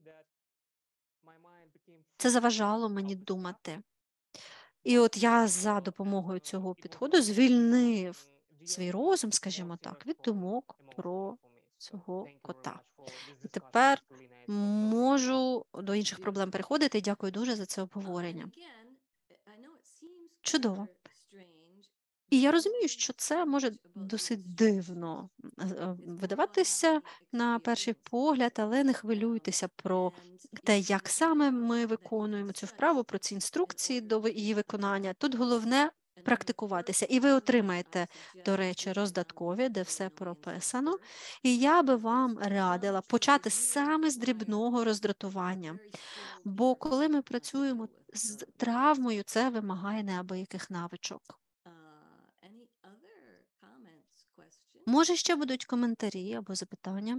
це заважало мені думати. І от я за допомогою цього підходу звільнив свій розум, скажімо так, від думок про цього кота. І тепер можу до інших проблем переходити. І дякую дуже за це обговорення. Чудово. І я розумію, що це може досить дивно е, видаватися на перший погляд, але не хвилюйтеся про те, як саме ми виконуємо цю вправу, про ці інструкції до ви- її виконання. Тут головне практикуватися. І ви отримаєте, до речі, роздаткові, де все прописано. І я би вам радила почати саме з дрібного роздратування. Бо коли ми працюємо з травмою, це вимагає неабияких навичок. Може, ще будуть коментарі або запитання?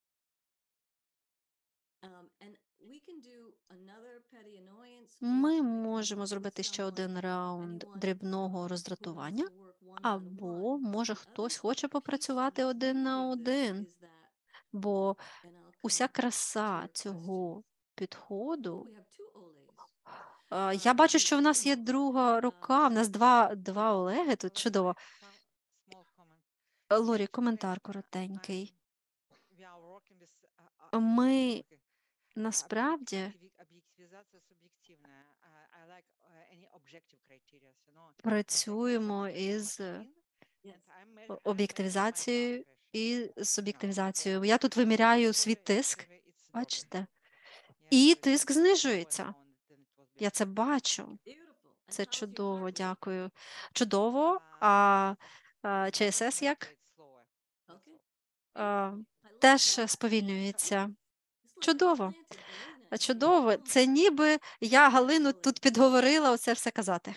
Ми можемо зробити ще один раунд дрібного роздратування, або, може, хтось хоче попрацювати один на один, бо уся краса цього підходу. А, Я бачу, що в нас є друга рука, в нас два, два Олеги, тут чудово. Small comment. Лорі, коментар коротенький. We are working with, uh, uh, Ми okay. насправді Об'єктиві- об'єктивізація суб'єктивна. I- I like, uh, any objective criteria, you know. працюємо із And I'm measure- I'm об'єктивізацією measuring my blood pressure. і Yeah, суб'єктивізацією. okay. Я тут виміряю It's свій okay, тиск, it's working. бачите? Yeah, І it's тиск going знижується. down than it was Я before. це бачу. Це чудово, дякую. Чудово. А, А, а Mine ЧСС як? measure it slower. А, теж сповільнюється. Чудово. А Чудово. Це ніби я Галину тут підговорила оце все казати.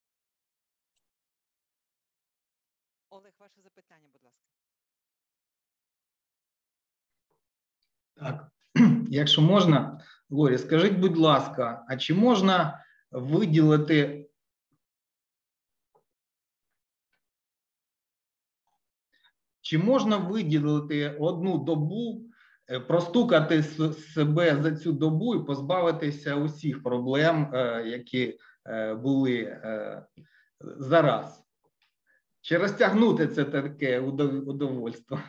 Олег, ваше запитання, будь ласка. Так, якщо можна, Лорі, скажіть, будь ласка, а чи можна виділити чи можна виділити одну добу, е, простукати с- себе за цю добу і позбавитися усіх проблем, е, які е, були е, зараз? Чи розтягнути це таке удов- удовольство?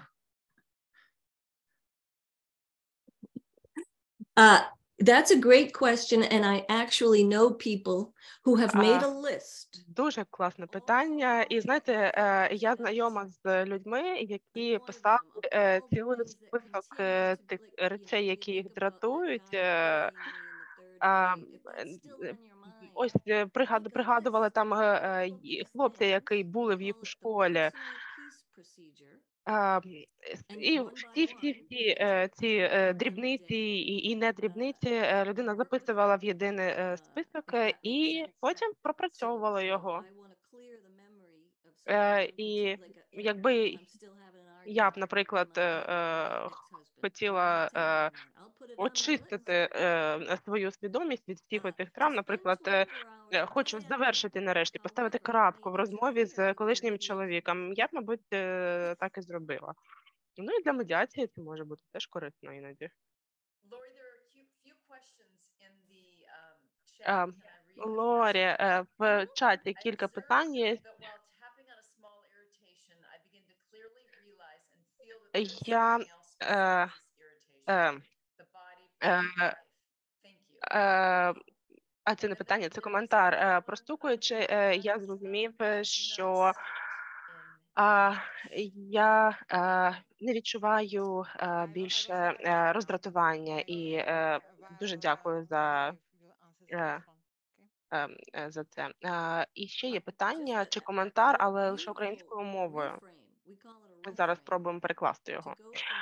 Uh, that's a great question. And I actually know people who have made А, a list. Дуже класне питання. І знаєте, е, я знайома з людьми, які писали е, цілий список е, тих речей, які їх дратують. е, А, е, ось е, пригад- пригадували там е, е, й- хлопця, який були в їх у школі. А, м, с- І всі, всі, всі е, ці е, дрібниці і, і не дрібниці е, людина записувала в єдиний е, список е, і потім пропрацьовувала його. Е, І якби я б, наприклад, е, е, хотіла е, очистити е, свою свідомість від всіх оцих травм, наприклад, е, е, хочу завершити нарешті, поставити крапку в розмові з колишнім чоловіком, я б, мабуть, е, так і зробила. Ну і для медіації це може бути теж корисно іноді. Lori, there are a few, few questions in the um, chat. А, Can I read them? Лорі, е, в чаті I кілька observed питань є. that while tapping on a small irritation, I begin to clearly realize and feel that there is Я something else е, besides this irritation. е, The body, е, brain, life. Thank you. е, А це не питання, це коментар. Е, Простукуючи, е, я зрозумів, е, що а, я е, не відчуваю е, більше е, роздратування, і е, дуже дякую за, е, е, е, за це. Е, І ще є питання чи коментар, але лише українською мовою. Ми зараз спробуємо перекласти його.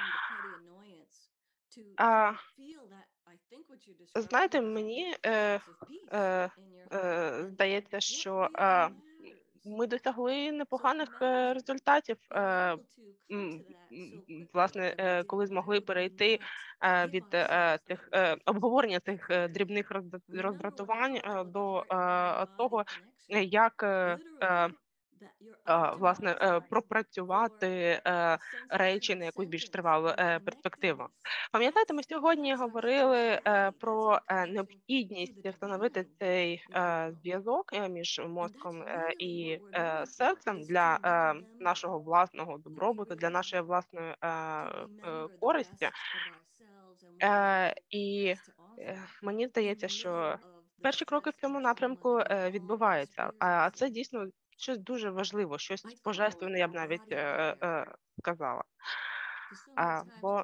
А, знаєте, мені е, е, е, здається, що е, ми досягли непоганих е, результатів. Е, м, м, м, Власне, е, коли змогли перейти е, від е, тих е, обговорення цих е, дрібних розда- роздратувань е, до е, того, е, як е, е, е, власне е, пропрацювати е, речі на якусь більш тривалу е, перспективу. Пам'ятаєте, ми сьогодні говорили е, про е, необхідність встановити цей е, зв'язок е, між мозком е, і е, серцем для е, нашого власного добробуту, для нашої власної е, е, користі. Е, І е, мені здається, що перші кроки в цьому напрямку е, відбуваються. А а це дійсно щось дуже важливо, щось божественне, я б навіть е, е, сказала. А, бо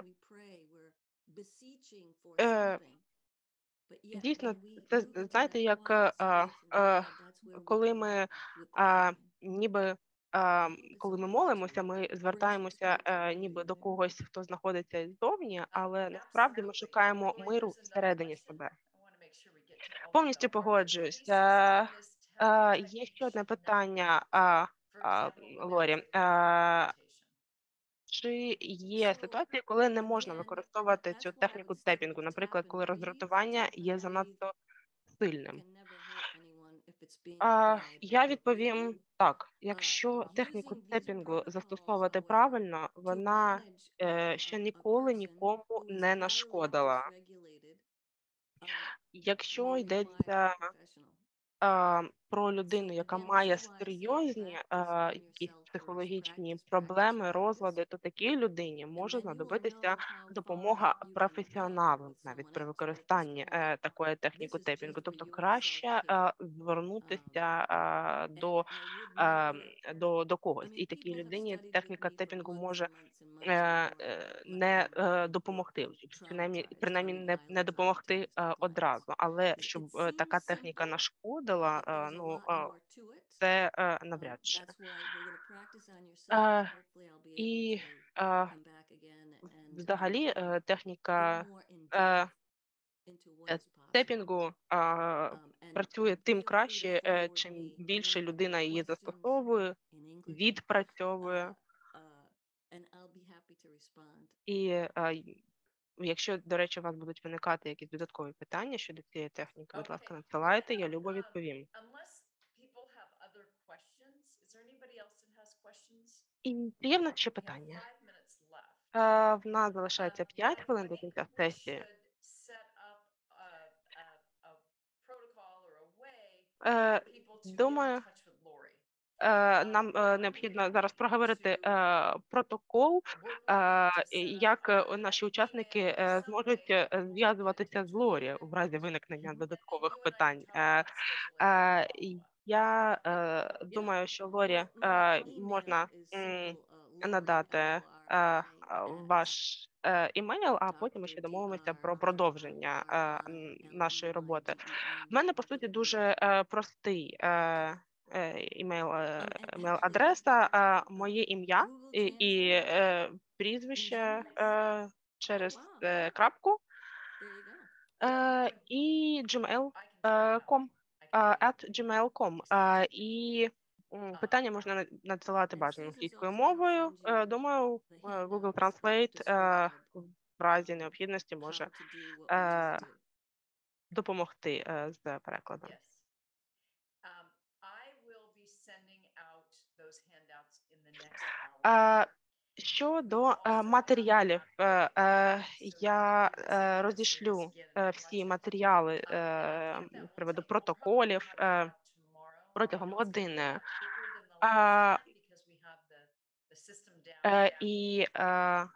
е, дійсно, це з- знаєте, як е, е, е, коли ми е, ніби. е, Коли ми молимося, ми звертаємося е, ніби до когось, хто знаходиться ззовні, але насправді ми шукаємо миру всередині себе. Повністю погоджуюсь. Е, е, Є ще одне питання, а, а, Лорі. Е, Чи є ситуації, коли не можна використовувати цю техніку тепінгу, наприклад, коли роздратування є занадто сильним? А, я відповім так: якщо техніку тепінгу застосовувати правильно, вона е, ще ніколи нікому не нашкодила. Якщо йдеться а, про людину, яка має серйозні е, якісь психологічні проблеми, розлади, то такій людині може знадобитися допомога професіоналам навіть при використанні е, такої техніки тейпінгу. Тобто краще е, звернутися е, до, е, до, до когось. І такій людині техніка тейпінгу може е, е, не е, допомогти, принаймні, принаймні не, не допомогти е, одразу, але щоб е, така техніка нашкодила, е, ну, е, це е, навряд чи. Е, і е, взагалі е, техніка е, е, тейпінгу е, працює тим краще, е, чим більше людина її застосовує, відпрацьовує. І е, якщо, до речі, у вас будуть виникати якісь додаткові питання щодо цієї техніки, будь ласка, надсилайте, я любо відповім. І є в нас ще питання. Е, В нас залишається п'ять хвилин до кінця сесії. Е, Думаю, е, нам е, необхідно зараз проговорити е, протокол, е, і як е, наші учасники е, зможуть е, зв'язуватися з Лорі в разі виникнення додаткових питань. Е, е, Я е, думаю, що Лорі е, можна м, надати е, е, ваш е, імейл, а потім ми ще домовимося про продовження е, н- нашої роботи. В мене, по суті, дуже е, простий е, е, імейл, е, імейл-адреса, е, моє ім'я і, і е, прізвище е, через е, крапку е, і gmail точка com, е, at gmail точка com. Е, І м, питання можна на- надсилати бажано англійською мовою. Е, Думаю, е, Google Translate е, в разі необхідності може е, допомогти е, з перекладом. Е, Щодо е, матеріалів, е, е, я е, розішлю е, всі матеріали е, з приводу протоколів е, протягом години. Е, е, І е,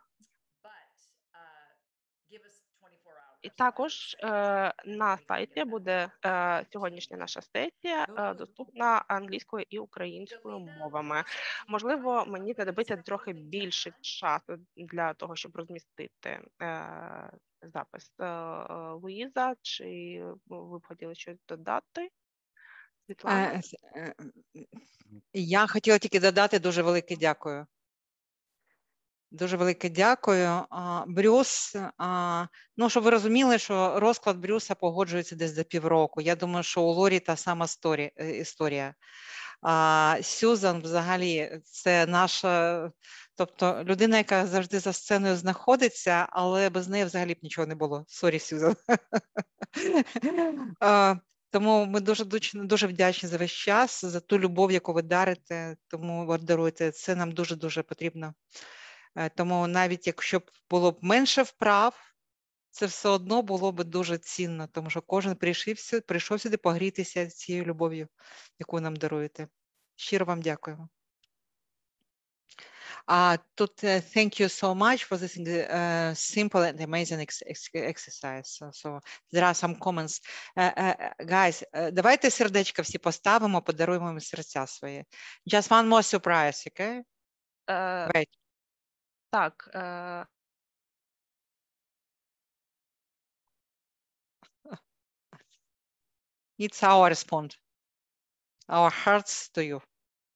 І також е, на сайті буде е, сьогоднішня наша сесія е, доступна англійською і українською мовами. Можливо, мені знадобиться трохи більше часу для того, щоб розмістити е, запис. Е, е, Луїза, чи ви б хотіли щось додати? Світлана? Е, с- е, Я хотіла тільки додати дуже велике дякую. Дуже велике дякую. А, Брюс, а, ну, щоб ви розуміли, що розклад Брюса погоджується десь за півроку. Я думаю, що у Лорі та сама сторі- е, історія. А Сюзан взагалі це наша, тобто людина, яка завжди за сценою знаходиться, але без неї взагалі б нічого не було. Сорі, Сюзан. А, Тому ми дуже, дуже, дуже вдячні за весь час, за ту любов, яку ви дарите, тому ви даруєте. Це нам дуже-дуже потрібно. Е, Тому навіть якщо б було б менше вправ, це все одно було б дуже цінно, тому що кожен прийшов, сю- прийшов сюди погрітися цією любов'ю, яку нам даруєте. Щиро вам дякуємо. А тут е, thank you so much for this uh, simple and amazing ex- ex- exercise. So, so there are some comments. Uh, uh, guys, uh, давайте сердечка всі поставимо, подаруємо їм серця свої. Just one more surprise, okay? Е, Wait. Так. Е, It's our response. Our hearts to you.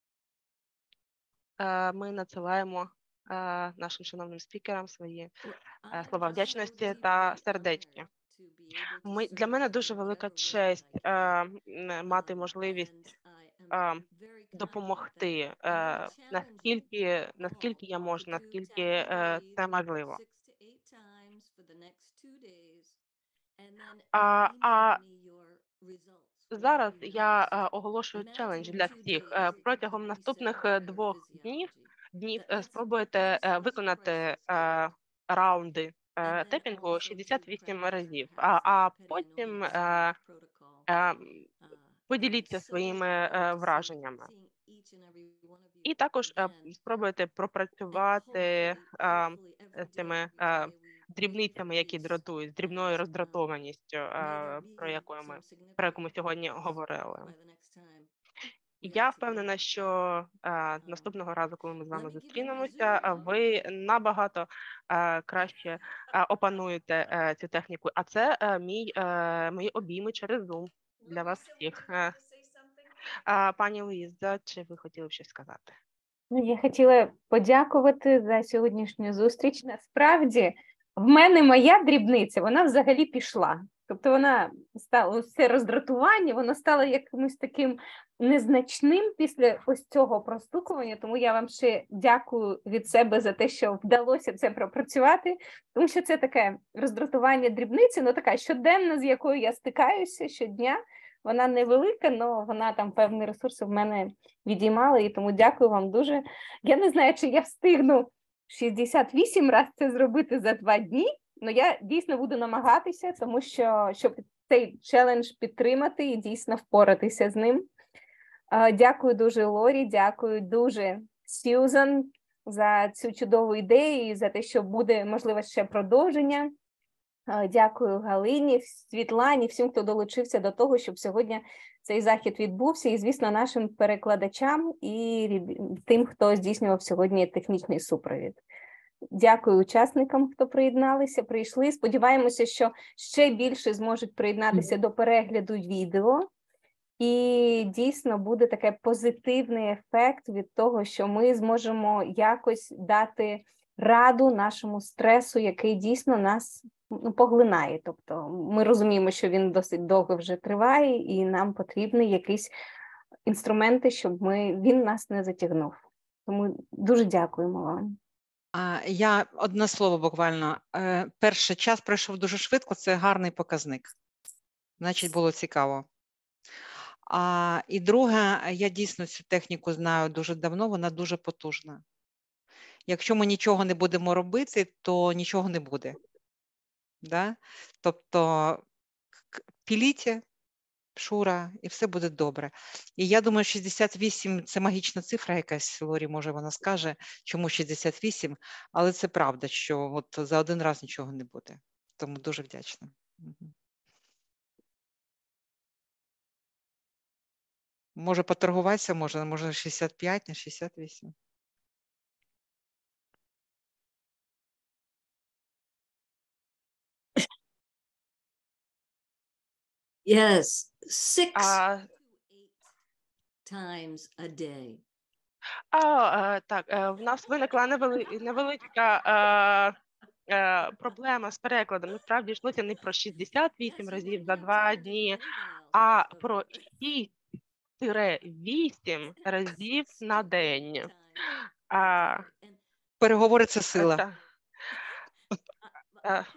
е, Ми надсилаємо е, нашим шановним спікерам свої е, слова вдячності та сердечки. Ми, для мене дуже велика честь е, м, мати можливість е, допомогти, е, наскільки, наскільки я можу, наскільки е, це можливо. А, а зараз я е, оголошую челендж для всіх. Е, протягом наступних е, двох днів, днів е, спробуйте е, виконати е, раунди е, тепінгу шістдесят вісім разів, а, а потім е, е, поділіться своїми е, враженнями. І також е, спробуйте пропрацювати е, з цими е, дрібницями, які дратують, з дрібною роздратованістю, е, про яку ми, про яку ми сьогодні говорили. Я впевнена, що е, наступного разу, коли ми з вами зустрінемося, е, ви набагато е, краще е, опануєте е, цю техніку. А це е, мій, е, мої обійми через Zoom для вас всіх. Е, е, пані Луїза, чи ви хотіли б щось сказати? Ну, я хотіла подякувати за сьогоднішню зустріч. Насправді, в мене моя дрібниця, вона взагалі пішла. Тобто вона стала, це роздратування, воно стало якимось таким незначним після ось цього простукування, тому я вам ще дякую від себе за те, що вдалося це пропрацювати, тому що це таке роздратування дрібниці, ну така щоденна, з якою я стикаюся щодня. Вона невелика, але вона там певні ресурси в мене відіймала, і тому дякую вам дуже. Я не знаю, чи я встигну шістдесят вісім разів це зробити за два дні, але я дійсно буду намагатися, тому що, щоб цей челендж підтримати і дійсно впоратися з ним. Дякую дуже Лорі, дякую дуже Сьюзан за цю чудову ідею і за те, що буде, можливо, ще продовження. Дякую Галині, Світлані, всім, хто долучився до того, щоб сьогодні цей захід відбувся, і, звісно, нашим перекладачам і тим, хто здійснював сьогодні технічний супровід. Дякую учасникам, хто приєдналися, прийшли. Сподіваємося, що ще більше зможуть приєднатися до перегляду відео. І дійсно буде такий позитивний ефект від того, що ми зможемо якось дати раду нашому стресу, який дійсно нас ну, поглинає. Тобто ми розуміємо, що він досить довго вже триває, і нам потрібні якісь інструменти, щоб ми, він нас не затягнув. Тому дуже дякуємо вам. А, Я одне слово буквально. Е, Перший час пройшов дуже швидко, це гарний показник. Значить, було цікаво. А, і друге, я дійсно цю техніку знаю дуже давно, вона дуже потужна. Якщо ми нічого не будемо робити, то нічого не буде. Да? Тобто піліть, Шура, і все буде добре. І я думаю, шістдесят вісім – це магічна цифра якась, Лорі, може, вона скаже, чому шістдесят вісім, але це правда, що от за один раз нічого не буде. Тому дуже вдячна. Може поторгуватися, може, може шістдесят п'ять, не шістдесят вісім. Yes, six А, times a day. а, е, так, е, в нас виникла невели- невеличка е, е, проблема з перекладом. Насправді йшлося не про шістдесят вісім разів за два дні, а про шість-вісім разів на день. А, Переговори – це сила. та, е,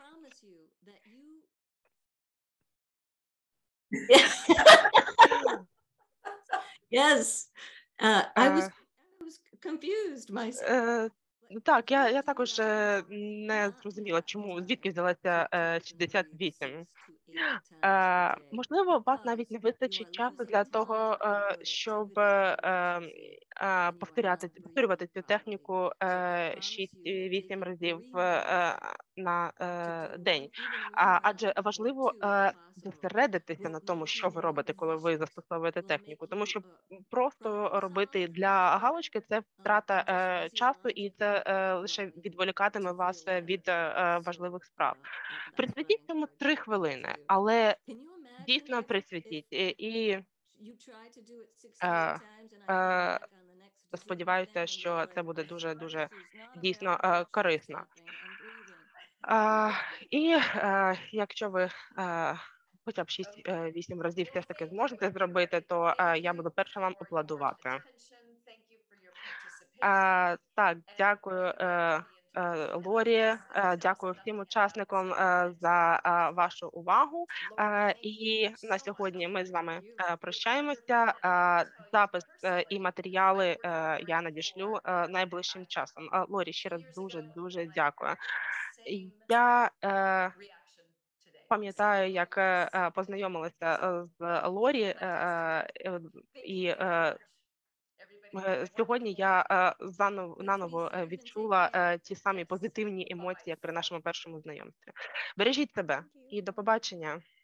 Yes, uh, I was, е, I was confused myself. е, Так, я, я також е, не зрозуміла, чому, звідки взялася е, шістдесят вісім. Е, можливо, у вас навіть не вистачить часу для того, е, щоб е, е, повторяти, повторювати цю техніку е, шість-вісім разів е, на е, день. А, адже важливо е, зосередитися на тому, що ви робите, коли ви застосовуєте техніку, тому що просто робити для галочки – це втрата е, часу, і це е, лише відволікатиме вас від е, важливих справ. Присвятіть цьому три хвилини, але дійсно присвятіть. І, і е, е, сподіваюся, що це буде дуже-дуже дійсно е, корисно. Е, і е, якщо ви е, хоча б шість-вісім разів все ж таки зможете зробити, то е, я буду перша вам аплодувати. Е, так, дякую. Е, Лорі, дякую всім учасникам за вашу увагу. І на сьогодні ми з вами прощаємося. Запис і матеріали я надішлю найближчим часом. Лорі, ще раз дуже-дуже дякую. Я Пам'ятаю, як е, е, познайомилася е, з Лорі, е, е, і е, е, сьогодні я е, заново наново е, відчула е, ті самі позитивні емоції, як при нашому першому знайомстві. Бережіть себе і до побачення.